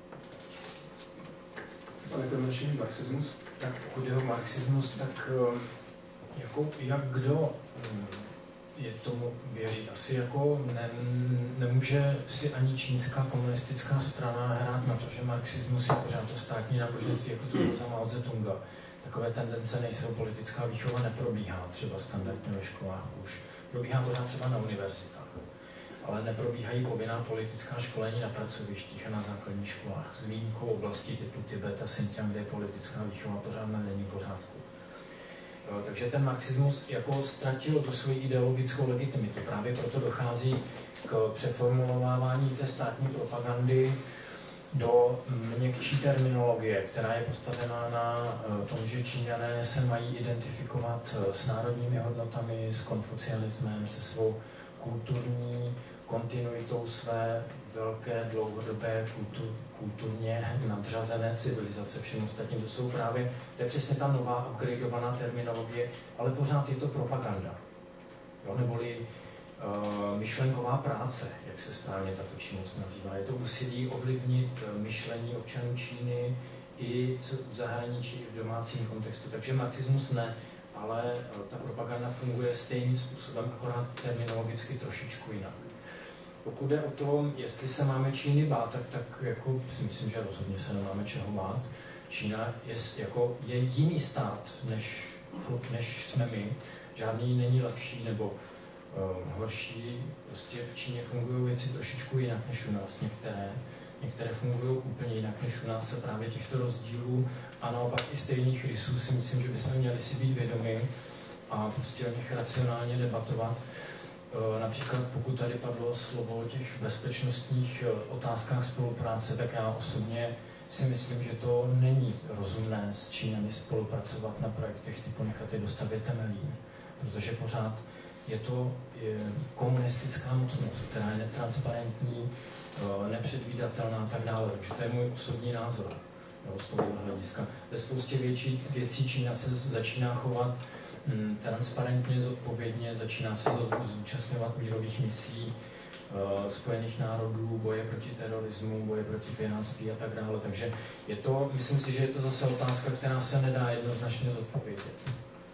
Pane Klemeši, marxismus? Tak pokud je o marxismus, tak jako, jak kdo je tomu věří. Asi jako ne, nemůže si ani čínská komunistická strana hrát na to, že marxismus je pořád to státní náboženství, jako to bylo za Mao Tse-tunga. Takové tendence nejsou, politická výchova neprobíhá třeba standardně ve školách už. Probíhá pořád třeba na univerzitách, ale neprobíhají povinná politická školení na pracovištích a na základních školách. S výjimkou oblasti typu Tibet a Xinjiang, kde politická výchova pořád není v pořádku. Takže ten marxismus jako ztratil tu svoji ideologickou legitimitu. Právě proto dochází k přeformulovávání té státní propagandy do měkčí terminologie, která je postavená na tom, že Číňané se mají identifikovat s národními hodnotami, s konfucianismem, se svou kulturní kontinuitou své velké, dlouhodobé, kultur, kulturně nadřazené civilizace všem ostatním. To jsou právě, to je přesně ta nová upgradeovaná terminologie, ale pořád je to propaganda. Jo, neboli uh, myšlenková práce, jak se správně tato činnost nazývá. Je to úsilí ovlivnit myšlení občanů Číny i v zahraničí, i v domácím kontextu. Takže marxismus ne, ale uh, ta propaganda funguje stejným způsobem, akorát terminologicky trošičku jinak. Pokud jde o to, jestli se máme Číny bát, tak, tak jako si myslím, že rozhodně se nemáme čeho bát. Čína je, jako, je jiný stát, než, než jsme my. Žádný není lepší nebo uh, horší. Prostě v Číně fungují věci trošičku jinak než u nás. Některé, některé fungují úplně jinak než u nás. A právě těchto rozdílů a naopak i stejných rysů si myslím, že bychom měli si být vědomi a prostě o nich racionálně debatovat. Například pokud tady padlo slovo o těch bezpečnostních otázkách spolupráce, tak já osobně si myslím, že to není rozumné s Číňany spolupracovat na projektech typu nechat je dostavět Temelín, protože pořád je to je komunistická mocnost, která je netransparentní, nepředvídatelná a tak dále. Takže to je můj osobní názor z toho hlediska. Ve spoustě větší, věcí Čína se začíná chovat transparentně, zodpovědně, začíná se zúčastňovat mírových misí uh, Spojených národů, boje proti terorismu, boje proti pirátství a tak dále. Takže je to, myslím si, že je to zase otázka, která se nedá jednoznačně zodpovědět.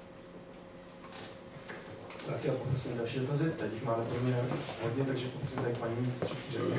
Tak já poprosím další dotazy. Teď jich máme pro mě hodně, takže poprosím tady paní v třetí řadě.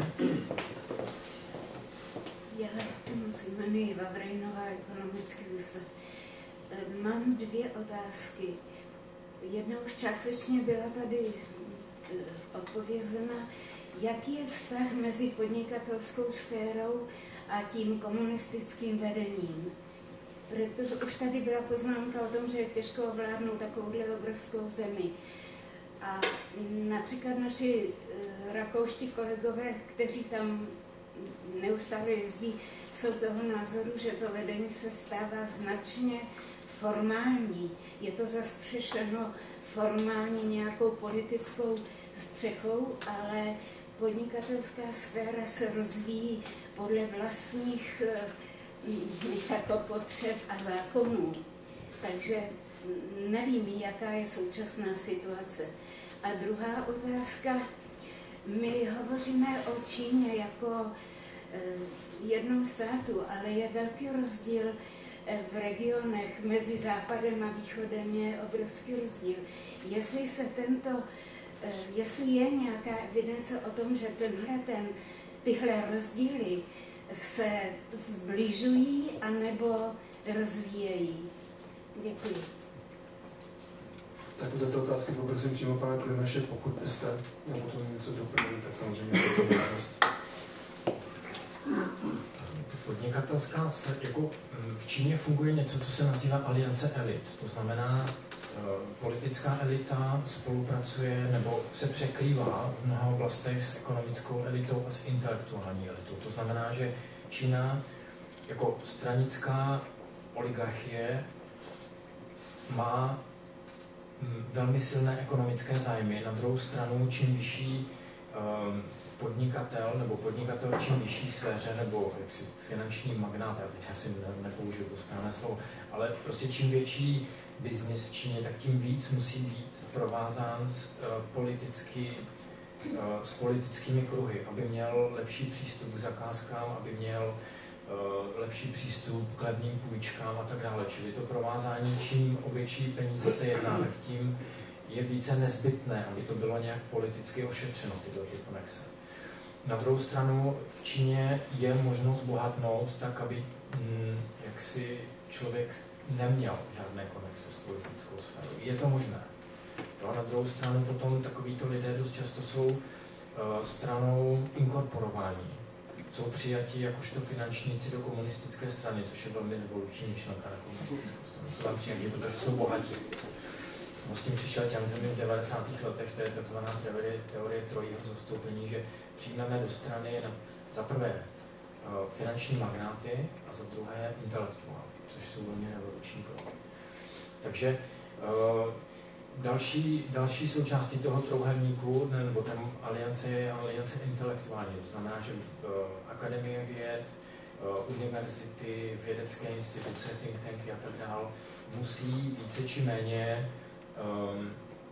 Já se jmenuji Vavrejnová, ekonomický ústav. Mám dvě otázky. Jedna už částečně byla tady odpovězena. Jaký je vztah mezi podnikatelskou sférou a tím komunistickým vedením? Protože už tady byla poznámka o tom, že je těžko ovládnout takovouhle obrovskou zemi. A například naši rakouští kolegové, kteří tam neustále jezdí, jsou toho názoru, že to vedení se stává značně formální. Je to zastřešeno formálně nějakou politickou střechou, ale podnikatelská sféra se rozvíjí podle vlastních jako potřeb a zákonů. Takže nevím, jaká je současná situace. A druhá otázka. My hovoříme o Číně jako jednom státu, ale je velký rozdíl v regionech mezi západem a východem, je obrovský rozdíl. Jestli se tento, jestli je nějaká evidence o tom, že tenhle ten, tyhle rozdíly se zbližují anebo rozvíjejí. Děkuji. Tak u této otázky poprosím přímo pana Klimeše, pokud byste nebo to něco doplnit, tak samozřejmě je to možnost. Podnikatelská sféra, jako v Číně funguje něco, co se nazývá aliance elit. To znamená, politická elita spolupracuje nebo se překrývá v mnoha oblastech s ekonomickou elitou a s intelektuální elitou. To znamená, že Čína jako stranická oligarchie má velmi silné ekonomické zájmy. Na druhou stranu, čím vyšší um, podnikatel nebo podnikatel v čím vyšší sféře nebo jaksi finanční magnát, já teď asi ne, nepoužiju to správné slovo, ale prostě čím větší biznis v Číně, tak tím víc musí být provázán s, uh, politicky, uh, s politickými kruhy, aby měl lepší přístup k zakázkám, aby měl uh, lepší přístup k levným půjčkám a tak dále. Čili to provázání, čím o větší peníze se jedná, tak tím je více nezbytné, aby to bylo nějak politicky ošetřeno, tyto ty konexe. Na druhou stranu v Číně je možnost bohatnout tak, aby hm, jaksi člověk neměl žádné konexe s politickou sférou. Je to možné. Jo, na druhou stranu potom takovýto lidé dost často jsou uh, stranou inkorporování. Jsou přijati jakožto finančníci do komunistické strany, což je velmi revoluční myšlenka na komunistickou stranu. Jsou tam přijati, protože jsou bohatí. No, s tím přišel Jiang Zemin v devadesátých letech, to je takzvaná teorie, teorie trojího zastoupení, že přijmeme do strany na, za prvé uh, finanční magnáty a za druhé intelektuály, což jsou velmi revoluční kroky. Takže uh, další, další součástí toho trouhelníku, nebo té aliance je aliance intelektuální. To znamená, že uh, akademie věd, uh, univerzity, vědecké instituce, think tanky a tak dále musí více či méně um,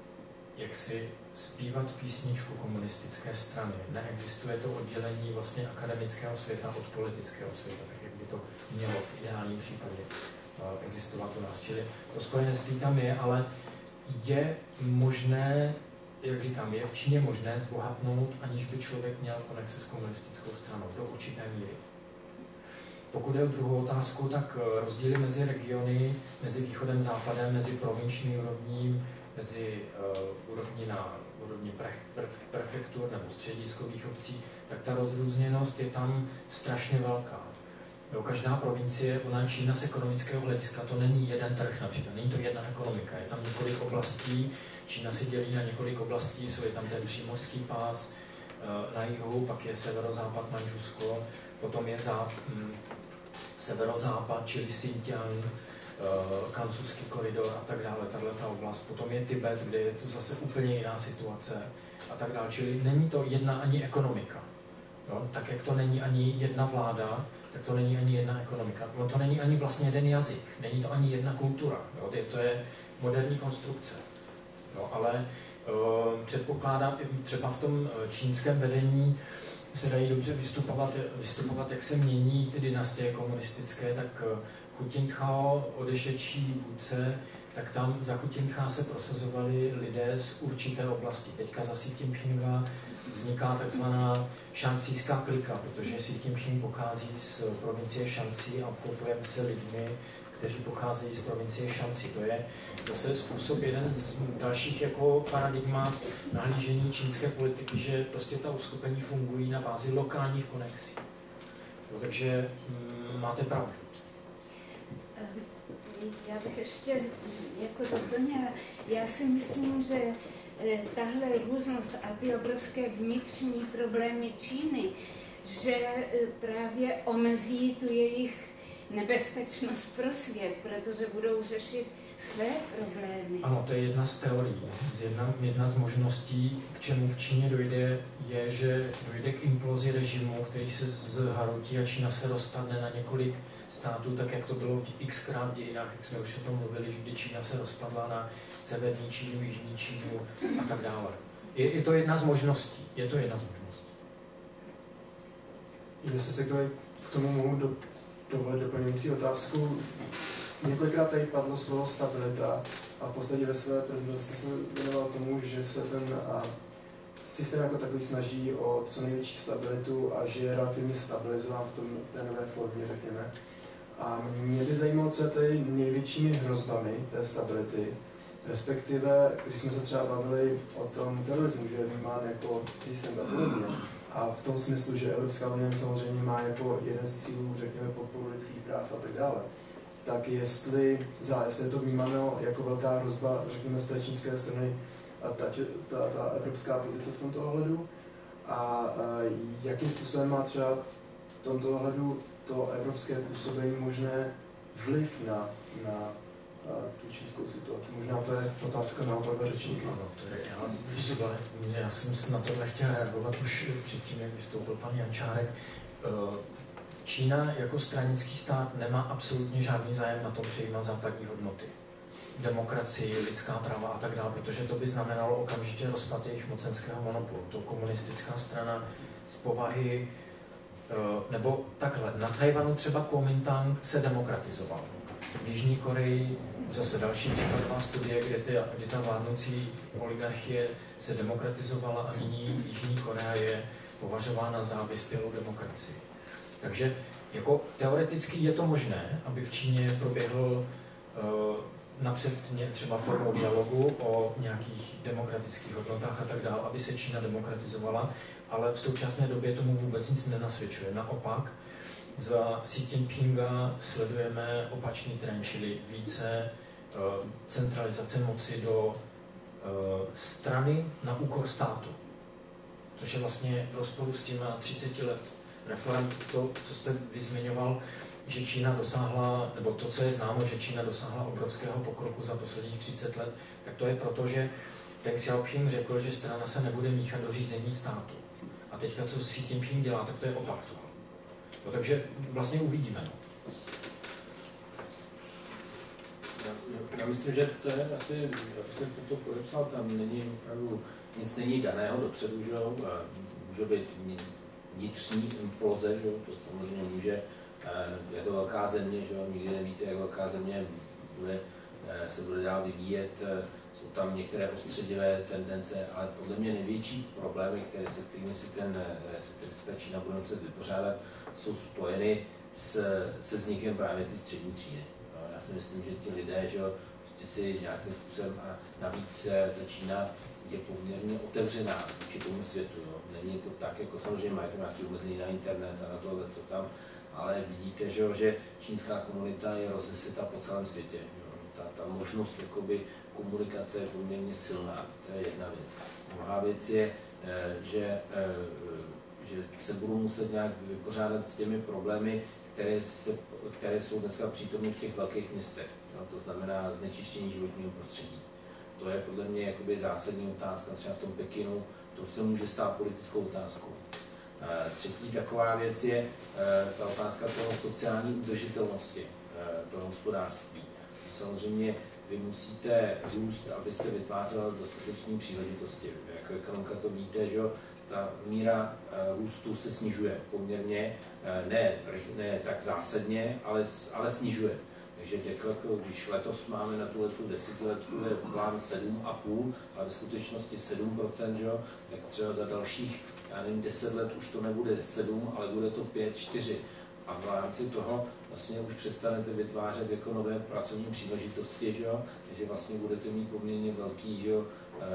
jaksi zpívat písničku komunistické strany. Neexistuje to oddělení vlastně akademického světa od politického světa, tak jak by to mělo v ideálním případě uh, existovat u nás. Čili to spojenectví tam je, ale je možné, jak říkám, je v Číně možné zbohatnout, aniž by člověk měl konexe s komunistickou stranou, do určité míry. Pokud je o druhou otázku, tak rozdíly mezi regiony, mezi východem a západem, mezi provinční úrovní, mezi uh, úrovní na úrovni pref, pref, prefektur nebo střediskových obcí, tak ta rozrůzněnost je tam strašně velká. Jo, každá provincie, ona Čína z ekonomického hlediska, to není jeden trh například, není to jedna ekonomika, je tam několik oblastí, Čína si dělí na několik oblastí, jsou je tam ten přímořský pás uh, na jihu, pak je severozápad Manžusko, potom je zá, hm, severozápad, čili Xinjiang, uh, Kancuský koridor a tak dále, tato oblast. Potom je Tibet, kde je tu zase úplně jiná situace a tak dále. Čili není to jedna ani ekonomika. Jo? Tak jak to není ani jedna vláda, tak to není ani jedna ekonomika. No to není ani vlastně jeden jazyk, není to ani jedna kultura. Jo? To je moderní konstrukce. Jo? Ale uh, předpokládám, třeba v tom čínském vedení se dají dobře vystupovat, vystupovat, jak se mění ty dynastie komunistické, tak Hu Jintao, odešedší vůdce, tak tam za Hu Jintao se prosazovali lidé z určité oblasti. Teďka za Xi Jinpinga vzniká takzvaná šansijská klika, protože Xi Jinping pochází z provincie Šansi a obklopujeme se lidmi, kteří pocházejí z provincie Šansi. To je zase způsob jeden z dalších jako paradigmat nahlížení čínské politiky, že prostě ta uskupení fungují na bázi lokálních konexí. No, takže mm, máte pravdu. Já bych ještě jako doplnila, já si myslím, že tahle různost a ty obrovské vnitřní problémy Číny, že právě omezí tu jejich nebezpečnost pro svět, protože budou řešit své problémy. Ano, to je jedna z teorií. Jedna, jedna z možností, k čemu v Číně dojde, je, že dojde k implozi režimu, který se zharotí a Čína se rozpadne na několik států, tak jak to bylo v xkrát v dějinách, jak jsme už o tom mluvili, že kdy Čína se rozpadla na severní Čínu, jižní Čínu a tak dále. Je, je to jedna z možností. Je to jedna z možností. Jestli se k tomu mohu do, dovolit doplňující otázku, několikrát tady padlo slovo stabilita a v podstatě ve své prezentaci se věnoval tomu, že se ten a, systém jako takový snaží o co největší stabilitu a že je relativně stabilizován v, tom, v té nové formě, řekněme. A mě by zajímalo, co je tady největšími hrozbami té stability, respektive, když jsme se třeba bavili o tom terorismu, že je vnímán jako písem a podobně. A v tom smyslu, že Evropská unie samozřejmě má jako jeden z cílů, řekněme, podporu lidských práv a tak dále. Tak jestli, za, jestli je to vnímáno jako velká hrozba, řekněme, z té čínské strany, a ta, ta, ta evropská pozice v tomto ohledu, a, a jakým způsobem má třeba v tomto ohledu to evropské působení možné vliv na, na a, tu čínskou situaci. Možná to je otázka na oba řečníky. Ano, to je, já, já jsem na tohle chtěl reagovat už předtím, jak vystoupil pan Jančárek. Čína jako stranický stát nemá absolutně žádný zájem na tom přijímat západní hodnoty. Demokracii, lidská práva a tak dále, protože to by znamenalo okamžitě rozpad jejich mocenského monopolu. To komunistická strana z povahy, nebo takhle, na Tajvanu třeba Kuomintang se demokratizoval. V Jižní Koreji zase další příkladová studie, kde, ty, kde ta vládnoucí oligarchie se demokratizovala a nyní Jižní Korea je považována za vyspělou demokracii. Takže jako teoreticky je to možné, aby v Číně proběhl uh, napřed třeba formou dialogu o nějakých demokratických hodnotách a tak dále, aby se Čína demokratizovala, ale v současné době tomu vůbec nic nenasvědčuje. Naopak, za Xi Jinpinga sledujeme opačný trend, čili více uh, centralizace moci do uh, strany na úkor státu. Což je vlastně v rozporu s těma třiceti let reform, to, co jste vyzmiňoval, že Čína dosáhla, nebo to, co je známo, že Čína dosáhla obrovského pokroku za posledních třicet let, tak to je proto, že Deng Xiaoping řekl, že strana se nebude míchat do řízení státu. A teďka, co Xi Jinping dělá, tak to je opak toho. No, takže vlastně uvidíme. No. Já, já myslím, že to je asi, jak jsem to podepsal, tam není opravdu, nic není daného dopředu, že jo, může být vnitřní imploze, že jo, to samozřejmě může, je to velká země, že jo, nikdy nevíte, jak velká země bude, se bude dál vyvíjet, jsou tam některé ostředivé tendence, ale podle mě největší problémy, které se kterými si ten, se kterými se ta Čína bude muset vypořádat, jsou spojeny s, se vznikem právě ty střední třídy. Já si myslím, že ti lidé, že jo, prostě si nějakým způsobem, a navíc ta Čína je poměrně otevřená vůči tomu světu. Jo. Není to tak, jako samozřejmě mají to nějaké omezení na internet a na tohle to tam, ale vidíte, že, jo, že čínská komunita je rozeseta po celém světě. Jo. Ta, ta možnost jakoby, komunikace je poměrně silná, to je jedna věc. Druhá věc je, že, že se budou muset nějak vypořádat s těmi problémy, které, se, které jsou dneska přítomny v těch velkých městech. Jo. To znamená znečištění životního prostředí. To je podle mě jakoby zásadní otázka, třeba v tom Pekinu, to se může stát politickou otázkou. E, třetí taková věc je e, ta otázka toho sociální udržitelnosti e, toho hospodářství. Samozřejmě vy musíte růst, abyste vytvářeli dostatečné příležitosti. Jako ekonomka to víte, že ta míra e, růstu se snižuje poměrně, e, ne, ne tak zásadně, ale, ale snižuje. Takže když letos máme na tu letu desetiletku plán sedm a půl, ale v skutečnosti sedm procent, že, tak třeba za dalších, já nevím, deset let už to nebude sedm, ale bude to pět, čtyři. A v rámci toho vlastně už přestanete vytvářet jako nové pracovní příležitosti, že, takže vlastně budete mít poměrně velký, že,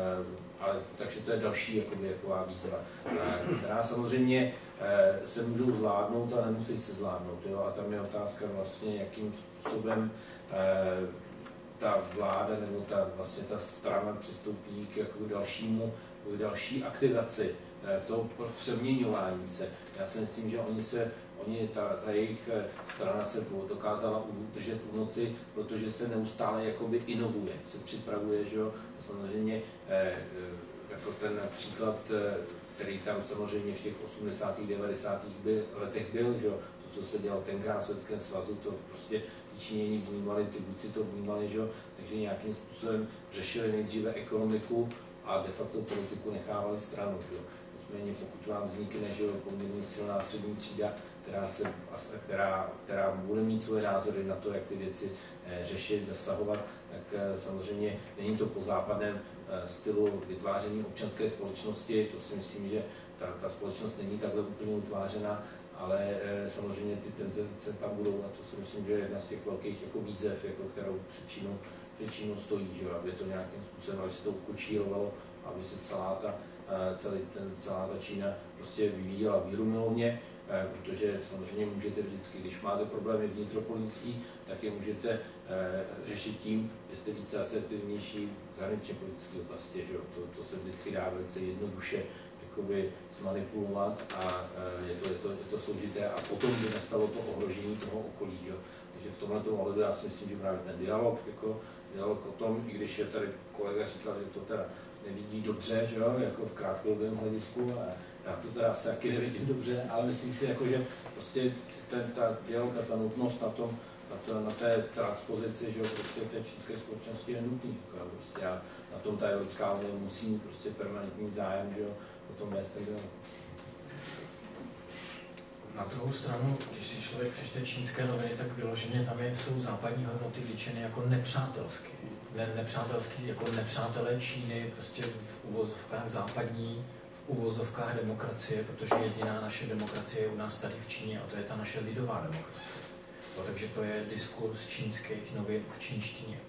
ale, takže to je další jakoby, jaková výzva, která samozřejmě se můžou zvládnout a nemusí se zvládnout. Jo? A tam je otázka vlastně, jakým způsobem eh, ta vláda nebo ta, vlastně ta strana přistoupí k jako dalšímu, k další aktivaci eh, toho přeměňování se. Já si myslím, že oni se, oni, ta, ta jejich strana se dokázala udržet u moci, protože se neustále jakoby inovuje, se připravuje, že jo? Samozřejmě eh, jako ten příklad, který tam samozřejmě v těch osmdesátých, devadesátých letech byl, že? To, co se dělalo tenkrát v Sovětském svazu, to prostě ti Číňani vnímali, ty vůdci to vnímali, že? Takže nějakým způsobem řešili nejdříve ekonomiku a de facto politiku nechávali stranou. Že? Nicméně pokud vám vznikne, že poměrně silná střední třída, která, se, která, která bude mít svoje názory na to, jak ty věci eh, řešit, zasahovat, tak eh, samozřejmě není to po západném eh, stylu vytváření občanské společnosti. To si myslím, že ta, ta společnost není takhle úplně utvářena, ale eh, samozřejmě ty tendence tam budou a to si myslím, že je jedna z těch velkých jako výzev, jako kterou příčinou, příčinou stojí, že aby to nějakým způsobem, aby se to ukočírovalo, aby se celá ta, celý ten, celá ta Čína prostě vyvíjela mírumilovně, protože samozřejmě můžete vždycky, když máte problémy vnitropolitický, tak je můžete řešit tím, že jste více asertivnější v zahraničně politické oblasti, že to, to se vždycky dá velice jednoduše jakoby zmanipulovat a je to, je, to, je to složité a potom by nastalo to ohrožení toho okolí, že? Takže v tomhle ohledu já si myslím, že právě ten dialog, jako dialog o tom, i když je tady kolega říkal, že to teda nevidí dobře, že jo, jako v krátkodobém hledisku, a já to teda asi taky nevidím dobře, ale myslím si, jako, že prostě ten, ta dialog a ta nutnost na, tom, na, to, na té transpozici, že jo, prostě té čínské společnosti je nutný. Jako, prostě a na tom ta Evropská unie musí mít prostě permanentní zájem, že jo, o tom vést ten dialog. na druhou stranu, když si člověk přečte čínské noviny, tak vyloženě tam je, jsou západní hodnoty líčeny jako nepřátelské. Ne, nepřátelský, jako nepřátelé Číny, prostě v uvozovkách západní, v uvozovkách demokracie, protože jediná naše demokracie je u nás tady v Číně a to je ta naše lidová demokracie. No, takže to je diskurs čínských novin v čínštině.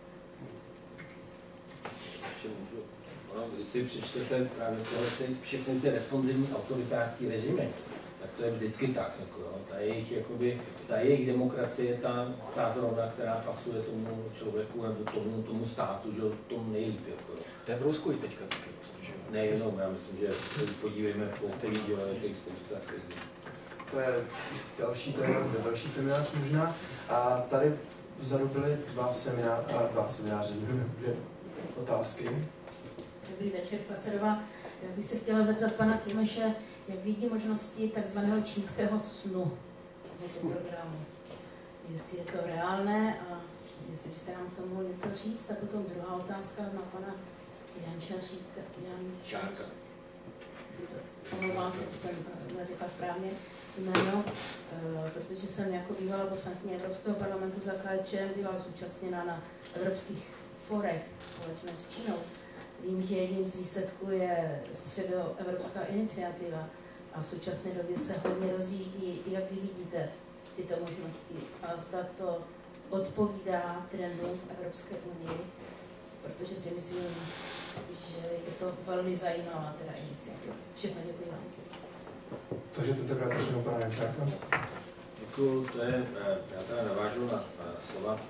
Ještě můžu. No, když si přečtete právě tohle, všechny ty responsivní autoritářské režimy, tak to je vždycky tak. Jako, jo. Ta, jejich, jakoby, ta jejich demokracie je ta, ta zrovna, která pasuje tomu člověku nebo tomu, tomu státu, že tomu nejlíp. Jako, jo. To je v Rusku i teďka taky vlastně, že jo? Nejenom, já myslím, že podívejme po okolí, že je těch spousta lidí. To je další téma, další seminář možná. A tady vzadu byly dva, seminář, dva semináře, dvě otázky. Dobrý večer, Faserová. Já bych se chtěla zeptat pana Klimeše, jak vidí možnosti takzvaného čínského snu tohoto programu. Jestli je to reálné a jestli byste nám k tomu něco říct. A potom druhá otázka na pana Jančaříka. Jančáka. Omlouvám se, jestli jsem neřekla správně jméno, protože jsem jako bývalá poslankyně Evropského parlamentu za K S Č M byla zúčastněna na evropských forech společně s Čínou. Vím, že jedním z výsledků je středoevropská iniciativa a v současné době se hodně rozjíždí, jak vy vidíte tyto možnosti a zda to odpovídá trendům v Evropské unii, protože si myslím, že je to velmi zajímavá teda iniciativa. Všechno děkuji vám. Takže tentokrát začneme pana Jančáka. Děkuji, to je, já teda navážu na, na slova.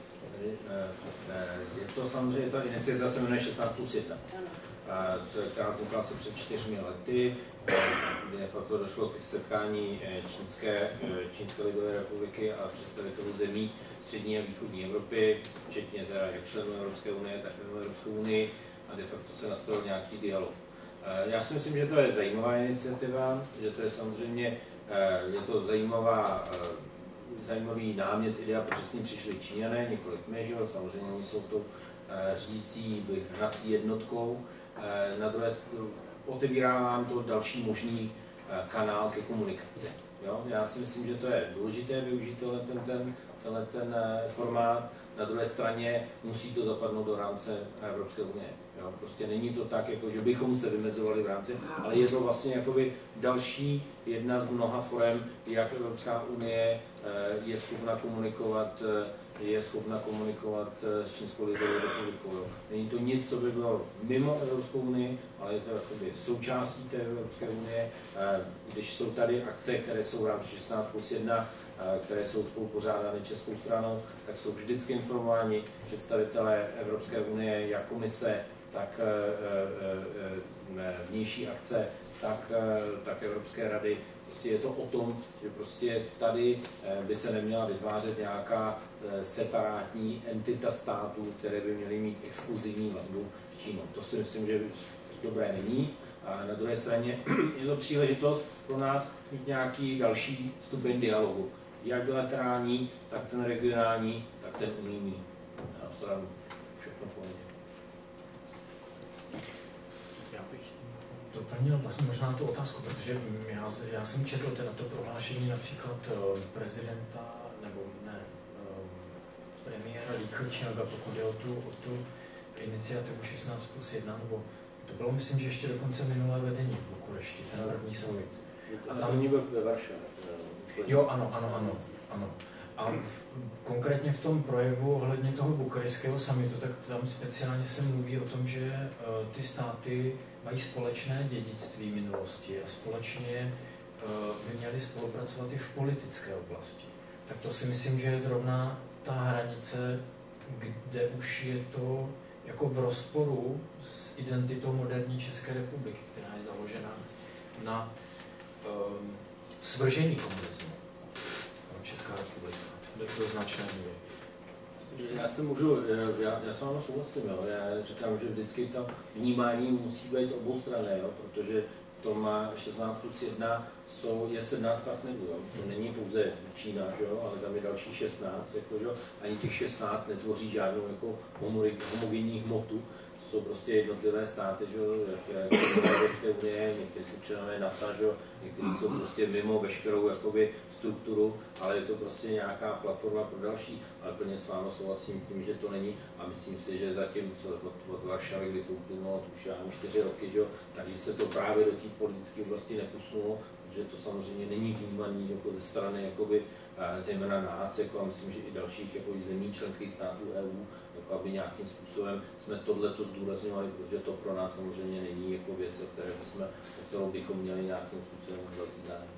Je to samozřejmě, ta iniciativa se jmenuje šestnáct plus jedna, která vznikla se před čtyřmi lety, kde fakt došlo k setkání Čínské, Čínské lidové republiky a představitelů zemí střední a východní Evropy, včetně teda jak členů Evropské unie, tak mimo Evropskou unii, a de facto se nastavil nějaký dialog. Já si myslím, že to je zajímavá iniciativa, že to je samozřejmě je to zajímavá zajímavý námět, idea, protože s ním přišli Číňané, několik my, že jo, samozřejmě oni jsou tou řídící, hnací jednotkou. Na druhé otevírá vám to další možný kanál ke komunikaci. Jo? Já si myslím, že to je důležité využít tenhle ten, ten, tenhle ten formát. Na druhé straně musí to zapadnout do rámce Evropské unie. Jo? Prostě není to tak, jako, že bychom se vymezovali v rámci, ale je to vlastně jakoby další jedna z mnoha forem, jak Evropská unie je schopna komunikovat, je schopna komunikovat s Čínskou lidovou republikou. Není to nic, co by bylo mimo Evropskou unii, ale je to jakoby součástí té Evropské unie. Když jsou tady akce, které jsou v rámci šestnáct plus jedna, které jsou spolupořádány českou stranou, tak jsou vždycky informováni představitelé Evropské unie, jak komise, tak vnější akce, tak, tak Evropské rady. Prostě je to o tom, že prostě tady by se neměla vytvářet nějaká separátní entita států, které by měly mít exkluzivní vazbu s Čínou. To si myslím, že dobré není. A na druhé straně je to příležitost pro nás mít nějaký další stupeň dialogu. Jak bilaterální, tak ten regionální, tak ten unijní. Na stranu všechno pohodě. Já bych doplnil vlastně možná tu otázku, protože já, já jsem četl teda to prohlášení například prezidenta, nebo ne, premiéra Li Keqianga, pokud je o tu, o tu iniciativu šestnáct plus jedna, nebo to bylo, myslím, že ještě dokonce minulé vedení v Bukurešti, ten první summit. A tam byl ve Varšavě. Jo, ano, ano, ano, ano. A v, konkrétně v tom projevu ohledně toho bukarešského summitu, tak tam speciálně se mluví o tom, že uh, ty státy mají společné dědictví minulosti a společně uh, by měly spolupracovat i v politické oblasti. Tak to si myslím, že je zrovna ta hranice, kde už je to jako v rozporu s identitou moderní České republiky, která je založena na um, svržení komunismu. Česká republika, do značné míry. Já se můžu, já, já s vámi souhlasím, jo. Já říkám, že vždycky to vnímání musí být oboustranné, jo, protože v tom šestnáct plus jedna jsou, je sedmnáct partnerů, jo. To není pouze Čína, jo, ale tam je další šestnáct, jako, jo. Ani těch šestnáct netvoří žádnou jako homogenní hmotu. to jsou prostě jednotlivé státy, že jak Evropské unie, někteří jsou členové NATO, že někteří jsou prostě mimo veškerou jakoby strukturu, ale je to prostě nějaká platforma pro další, ale plně s vámi souhlasím tím, že to není a myslím si, že zatím co od, od Varšavy, kdy to uplynulo už já čtyři roky, že, takže se to právě do té politické oblasti neposunulo, protože to samozřejmě není vnímaný jako ze strany jakoby, zejména nás, jako a myslím, že i dalších jako zemí členských států E U, jako aby nějakým způsobem jsme tohleto zdůrazňovali, protože to pro nás samozřejmě není jako věc, o, které bychom, o kterou bychom měli nějakým způsobem velký zájem.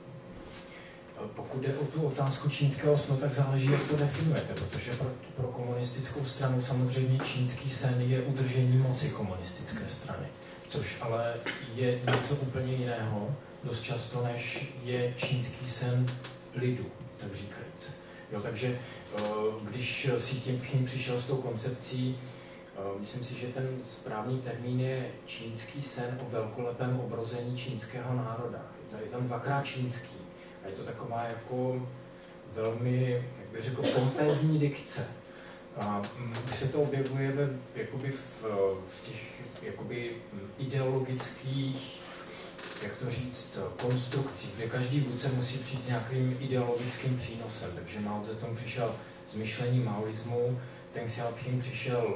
Pokud jde o tu otázku čínského snu, tak záleží, jak to definujete, protože pro, pro komunistickou stranu samozřejmě čínský sen je udržení moci komunistické strany, což ale je něco úplně jiného, dost často, než je čínský sen lidu, tak říkajíc. Jo, takže když Xi Jinping přišel s tou koncepcí, myslím si, že ten správný termín je čínský sen o velkolepém obrození čínského národa. Je tady tam dvakrát čínský. A je to taková jako velmi, jak bych řekl, pompézní dikce. A když se to objevuje ve, jakoby v, v těch jakoby ideologických, jak to říct, konstrukcích, protože každý vůdce musí přijít s nějakým ideologickým přínosem. Takže Mao Zedong přišel s myšlením maoismu, Deng Xiaoping přišel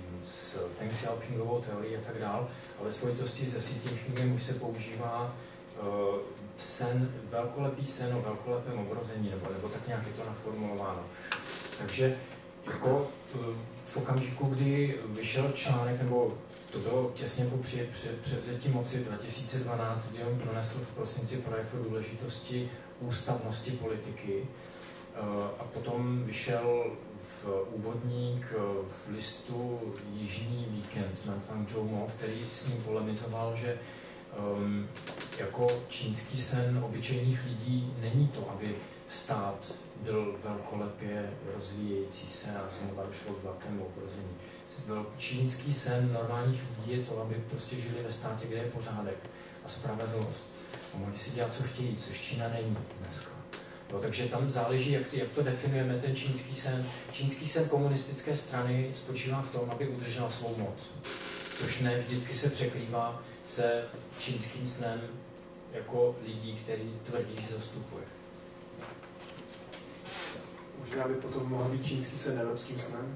s Deng Xiaopingovou teorií a tak dál, ale v spojitosti se Xi Jinpingem už se používá uh, sen, velkolepý sen o velkolepém obrození, nebo, nebo tak nějak je to naformulováno. Takže jako v okamžiku, kdy vyšel článek, nebo to bylo těsně po při, při, převzetí moci dva tisíce dvanáct, kdy on pronesl v prosinci projev o důležitosti ústavnosti politiky a potom vyšel v úvodník v listu Jižní víkend Nanfang Zhoumo, který s ním polemizoval, že um, jako čínský sen obyčejných lidí není to, aby stát byl velkolepě rozvíjející se a znovu došlo k velkému obrození. Čínský sen normálních lidí je to, aby prostě žili ve státě, kde je pořádek a spravedlnost. A mohli si dělat, co chtějí, což Čína není dneska. No, takže tam záleží, jak, jak to definujeme, ten čínský sen. Čínský sen komunistické strany spočívá v tom, aby udržela svou moc. Což ne vždycky se překrývá se čínským snem jako lidí, který tvrdí, že zastupuje. Možná by potom mohl být čínský sen evropským snem.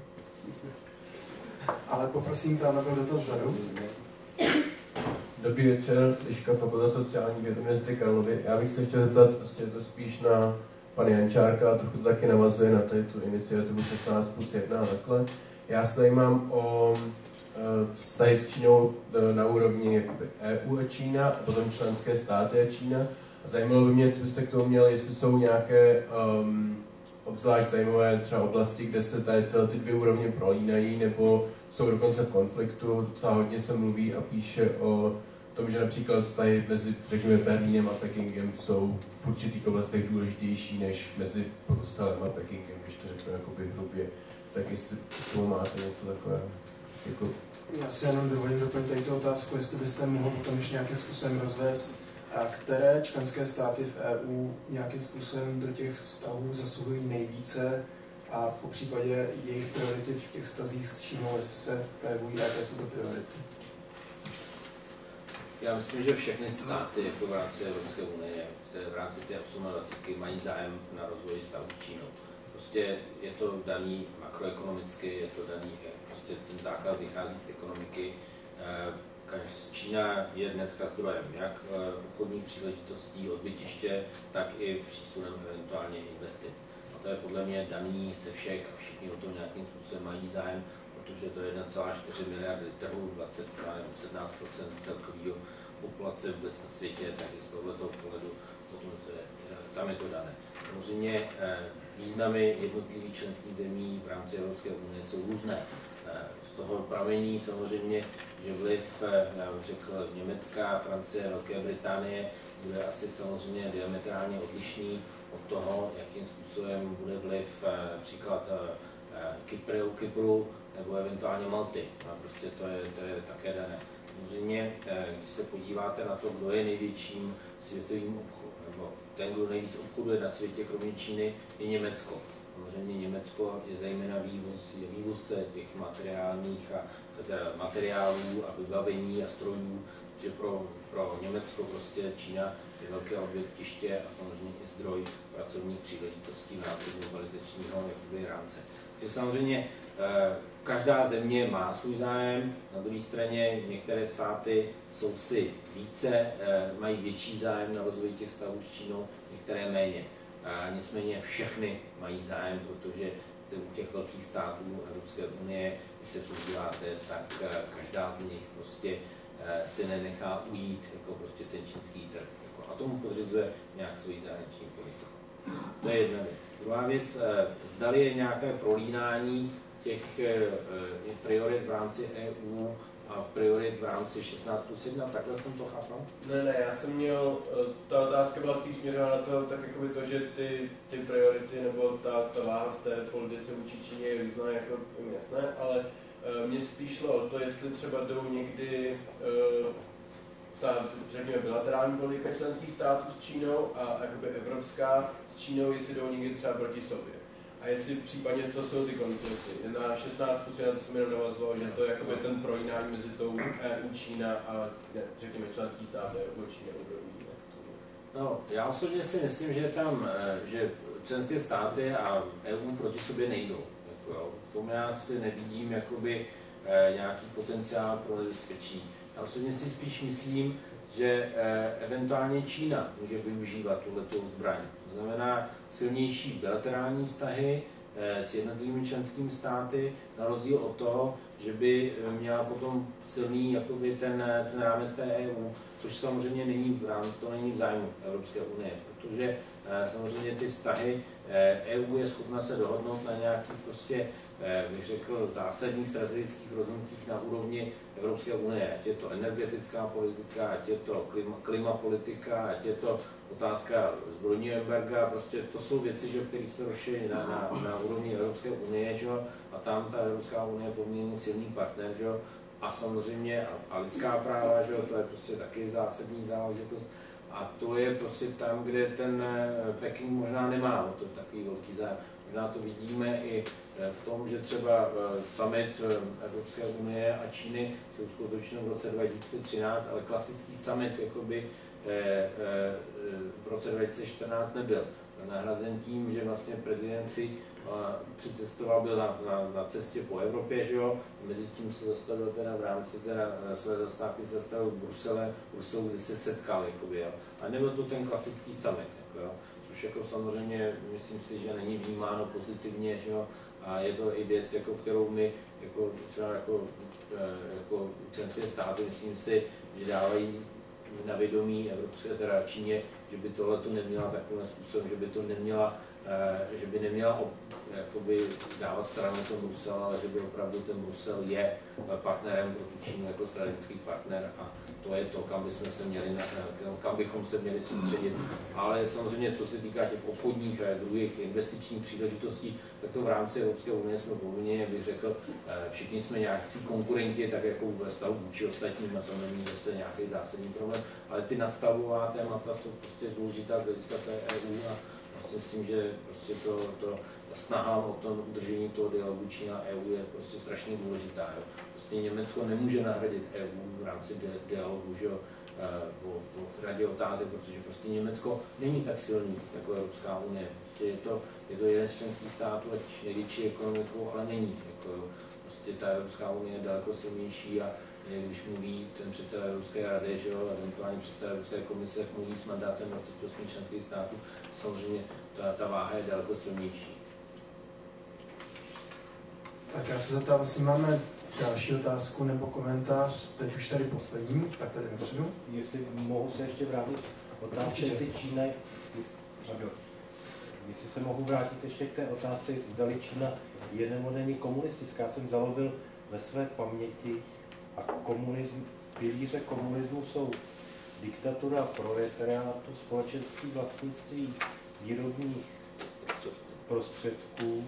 Ale poprosím, tam byl dotaz vzadu. Dobrý večer, Liška, Fakulta sociální věd Univerzity Karlovy. Já bych se chtěl zeptat, vlastně to spíš na pana Jančárka, a trochu to taky navazuje na tady tu iniciativu šestnáct plus jedna a takhle. Já se zajímám o vztahy s Čínou na úrovni E U a Čína, a potom členské státy a Čína. A zajímalo by mě, co byste k tomu měli, jestli jsou nějaké um, obzvlášť zajímavé třeba oblasti, kde se tady ty dvě úrovně prolínají, nebo jsou dokonce v konfliktu. Docela hodně se mluví a píše o tom, že například vztahy mezi, řekněme, Berlínem a Pekingem jsou v určitých oblastech důležitější než mezi Bruselem a Pekingem, když to řeknu jakoby hrubě. Tak jestli k tomu máte něco takového. Jako... Já si jenom dovolím doplnit tady tu otázku, jestli byste mohl potom ještě nějakým způsobem rozvést, a které členské státy v E U nějakým způsobem do těch vztahů zasluhují nejvíce a po případě jejich priority v těch vztazích s Čínou, jestli se projevují, jaké jsou to priority? Já myslím, že všechny státy jako v rámci Evropské unie, v rámci té osmadvacítky mají zájem na rozvoji vztahu s Čínou. Prostě je to daný makroekonomicky, je to daný, prostě ten základ vychází z ekonomiky. Čína je dneska zdrojem jak obchodních příležitostí, odbytiště, tak i přísunem eventuálně investic. A to je podle mě daný ze všech a všichni o to nějakým způsobem mají zájem, protože to je jedna celá čtyři miliardy trhů, dvacet nebo sedmnáct procent celkového populace vůbec na světě, takže z tohoto pohledu potom to je, tam je to dané. Samozřejmě významy jednotlivých členských zemí v rámci Evropské unie jsou různé. Z toho pramení samozřejmě, že vliv, já bych řekl, Německa, Francie, Velké Británie bude asi samozřejmě diametrálně odlišný od toho, jakým způsobem bude vliv například Kypru, Kypru nebo eventuálně Malty. A prostě to je, to je také dané. Samozřejmě, když se podíváte na to, kdo je největším světovým obchodem, nebo ten, kdo nejvíc obchoduje na světě, kromě Číny, je Německo. Samozřejmě Německo je zejména vývoz, je vývozce těch materiálních a, teda materiálů a vybavení a strojů, že pro, pro Německo prostě Čína je velké odbytiště a samozřejmě i zdroj pracovních příležitostí v rámci globalizačního jakoby, rámce. Takže samozřejmě každá země má svůj zájem, na druhé straně některé státy jsou si více, mají větší zájem na rozvoji těch vztahů s Čínou, některé méně. A nicméně všechny mají zájem, protože u těch velkých států Evropské unie, když se podíváte, tak každá z nich prostě si nenechá ujít jako prostě ten čínský trh. Jako, a tomu podřizuje nějak svou zahraniční politiku. To je jedna věc. Druhá věc, zdali je nějaké prolínání těch priorit v rámci E U a priorit v rámci šestnáct plus jedna, takhle jsem to chápal? Ne, ne, já jsem měl, ta otázka byla spíš směřována na to, tak jakoby to, že ty, ty priority nebo ta, ta váha v té politice vůči Číně je různá, jako jim jasné, ale uh, mě spíš šlo o to, jestli třeba jdou někdy uh, ta, řekněme, bilaterální politika členských států s Čínou a jakoby evropská s Čínou, jestli jdou někdy třeba proti sobě. A jestli případně, co jsou ty konflikty. Na šestnáct plus jedna to jsem jenom navazoval, že to je jakoby ten prolínání mezi tou E U, Čína a ne, řekněme členský stát E U, Čína období. No, já osobně si myslím, že tam, že členské státy a E U proti sobě nejdou. Jako, jo. V tom já si nevidím jakoby nějaký potenciál pro nebezpečí. Já osobně si spíš myslím, že eventuálně Čína může využívat tuhletou zbraň. To znamená silnější bilaterální vztahy s jednotlivými členskými státy, na rozdíl od toho, že by měla potom silný jakoby ten, ten rámec té E U, což samozřejmě není v rámci, to není v zájmu Evropské unie, protože samozřejmě ty vztahy E U je schopna se dohodnout na nějakých prostě, bych řekl, zásadních strategických rozhodnutích na úrovni Evropské unie, ať je to energetická politika, ať je to klima, klima politika, ať je to otázka zbrojního embarga, prostě to jsou věci, že, které se rozšíří na, na, na úrovni Evropské unie, že? A tam ta Evropská unie je poměrně silný partner, že? A samozřejmě a, a lidská práva, že? To je prostě taky zásadní záležitost. A to je prostě tam, kde ten Peking možná nemá o to takový velký zájem. Možná to vidíme i v tom, že třeba summit Evropské unie a Číny se uskutečnil v roce dva tisíce třináct, ale klasický summit jakoby v roce dva tisíce čtrnáct nebyl. Byl nahrazen tím, že vlastně prezident si přicestoval, byl na, na, na cestě po Evropě, že jo, a mezi tím se zastavil teda v rámci teda své zastávky se zastavil v Brusele, Bruselu, kde se setkal, jakoby, jo. A nebyl to ten klasický summit, jako, jo, což jako samozřejmě myslím si, že není vnímáno pozitivně, že jo, a je to i věc, jako, kterou my jako, třeba jako, jako členské státy, myslím si, že dávají na vědomí Evropské, teda Číně, že by tohle to neměla takovým způsobem, že by to neměla, že by neměla jakoby dávat stranu ten Brusel, ale že by opravdu ten Brusel je partnerem pro tu Čínu jako strategický partner a to je to, kam bychom se měli, kam bychom se měli soustředit. Ale samozřejmě, co se týká těch obchodních a druhých investičních příležitostí, tak to v rámci Evropské unie jsme povinni, jak bych řekl, všichni jsme nějakí konkurenti, tak jako ve vztahu vůči ostatním, a to není zase nějaký zásadní problém, ale ty nadstavová témata jsou prostě důležitá z hlediska té E U a vlastně myslím, že prostě to, to ta snaha o tom udržení toho dialogu Čína E U je prostě strašně důležitá. Jo. Prostě Německo nemůže nahradit E U v rámci dialogu, že jo, o, o radě otázek, protože prostě Německo není tak silný jako Evropská unie. Prostě je to, je to jeden z členských států, ať největší ekonomikou, ale není. Jako, prostě ta Evropská unie je daleko silnější a když mluví ten předseda Evropské rady, že jo, eventuálně předseda Evropské komise, jak mluví s mandátem dvacet osm členských států, samozřejmě ta, ta váha je daleko silnější. Tak já se zeptám, jestli máme další otázku nebo komentář, teď už tady poslední, tak tady dopředu. Jestli mohu se ještě vrátit otázce, jestli Čína, jestli se mohu vrátit ještě k té otázce, zdali Čína je nebo není komunistická. Já jsem zalovil ve své paměti a komunism, pilíře komunismu jsou diktatura proletariátu, společenství vlastnictví výrobních prostředků.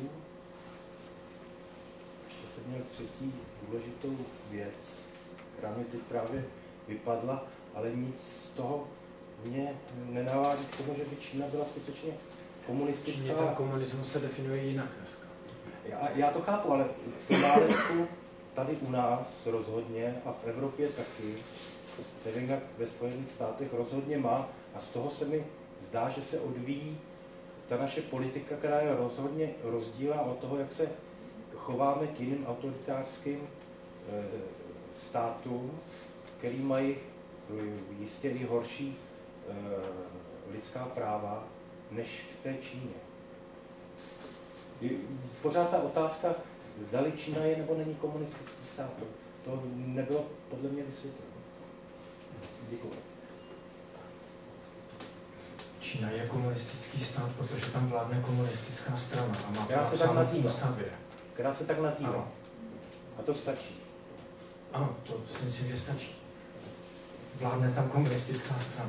Ještě jsem měl třetí důležitou věc, která mi teď právě vypadla, ale nic z toho mě nenavádí k tomu, že by Čína byla skutečně komunistická... Číně ten komunismus se definuje jinak dneska. Já, já to chápu, ale to nálepku tady u nás rozhodně a v Evropě taky, nevím jak ve Spojených státech rozhodně má a z toho se mi zdá, že se odvíjí ta naše politika, která je rozhodně rozdílná od toho, jak se chováme k jiným autoritářským e, státům, který mají jistě i horší e, lidská práva než k té Číně. Pořád ta otázka, zdali Čína je nebo není komunistický stát, to, to nebylo podle mě vysvětleno. Děkuji. Čína je komunistický stát, protože tam vládne komunistická strana a má která se tak nazývá. Ústavě. Která se tak nazývá. Ano. A to stačí. Ano, to si myslím, že stačí. Vládne tam komunistická strana.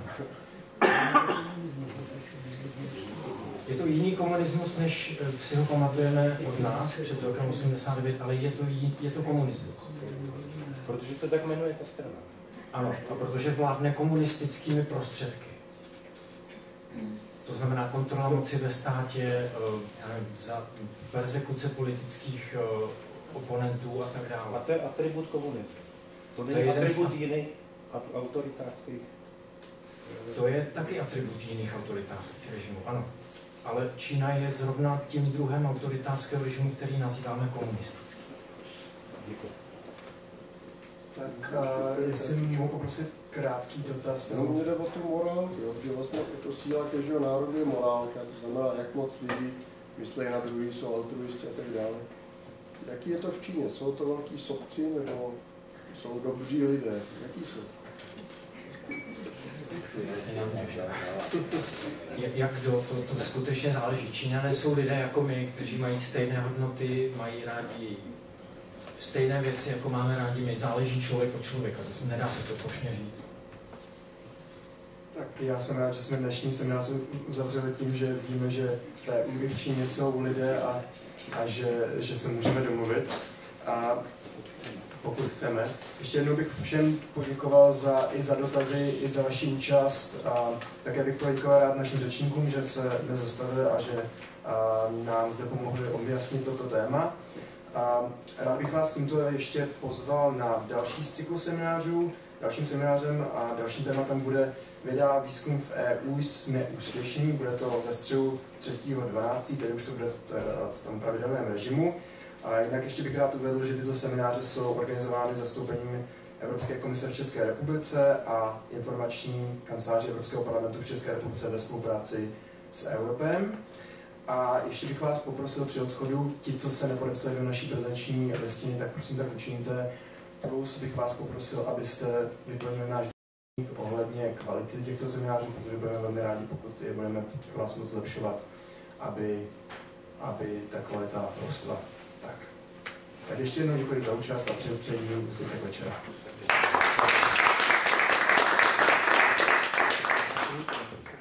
Je to jiný komunismus, než si ho pamatujeme od nás před rokem osmdesát devět, ale je to, je to komunismus. Protože se tak jmenuje ta strana. Ano, a protože vládne komunistickými prostředky. To znamená kontrola moci ve státě, já nevím, za persekuce politických oponentů a tak dále. A to je atribut komunismu. To není to atribut z... jiných autoritářských. To je taky atribut jiných autoritářských režimů, ano. Ale Čína je zrovna tím druhem autoritářského režimu, který nazýváme komunistický. Děkuji. Tak uh, jestli mohu poprosit krátký dotaz. No, mě jde o tu morálku, jo, že vlastně jako síla každého národu je morálka, to znamená, jak moc lidí myslí na druhý, jsou altruisti a tak dále. Jaký je to v Číně? Jsou to velký sobci nebo jsou dobří lidé? Jaký jsou? Jak kdo, to, to skutečně záleží. Číňané jsou lidé jako my, kteří mají stejné hodnoty, mají rádi stejné věci, jako máme rádi my. Záleží člověk od člověka, to nedá se to plošně říct. Tak já jsem rád, že jsme dnešní seminář uzavřeli tím, že víme, že v té úry v Číně jsou lidé a, a že, že se můžeme domluvit. A pokud chceme. Ještě jednou bych všem poděkoval za, i za dotazy, i za vaši účast. A také bych poděkoval rád našim řečníkům, že se dnes zastavili a že a, nám zde pomohli objasnit toto téma. A rád bych vás tímto ještě pozval na další z cyklu seminářů. Dalším seminářem a dalším tématem bude věda výzkum v E U jsme úspěšní. Bude to ve středu třetího dvanáctého tedy už to bude v, t, v tom pravidelném režimu. A jinak ještě bych rád uvedl, že tyto semináře jsou organizovány zastoupením Evropské komise v České republice a informační kanceláře Evropského parlamentu v České republice ve spolupráci s Europem. A ještě bych vás poprosil při odchodu, ti, co se nepodepsali do naší prezenční listiny, tak prosím tak učiníte. Plus bych vás poprosil, abyste vyplnili náš dotazník ohledně kvality těchto seminářů, protože budeme velmi rádi, pokud je budeme vás moc zlepšovat, aby, aby ta kvalita rostla. Tak. tak ještě jednou děkuji za účast a přeji přeji zbytek večera.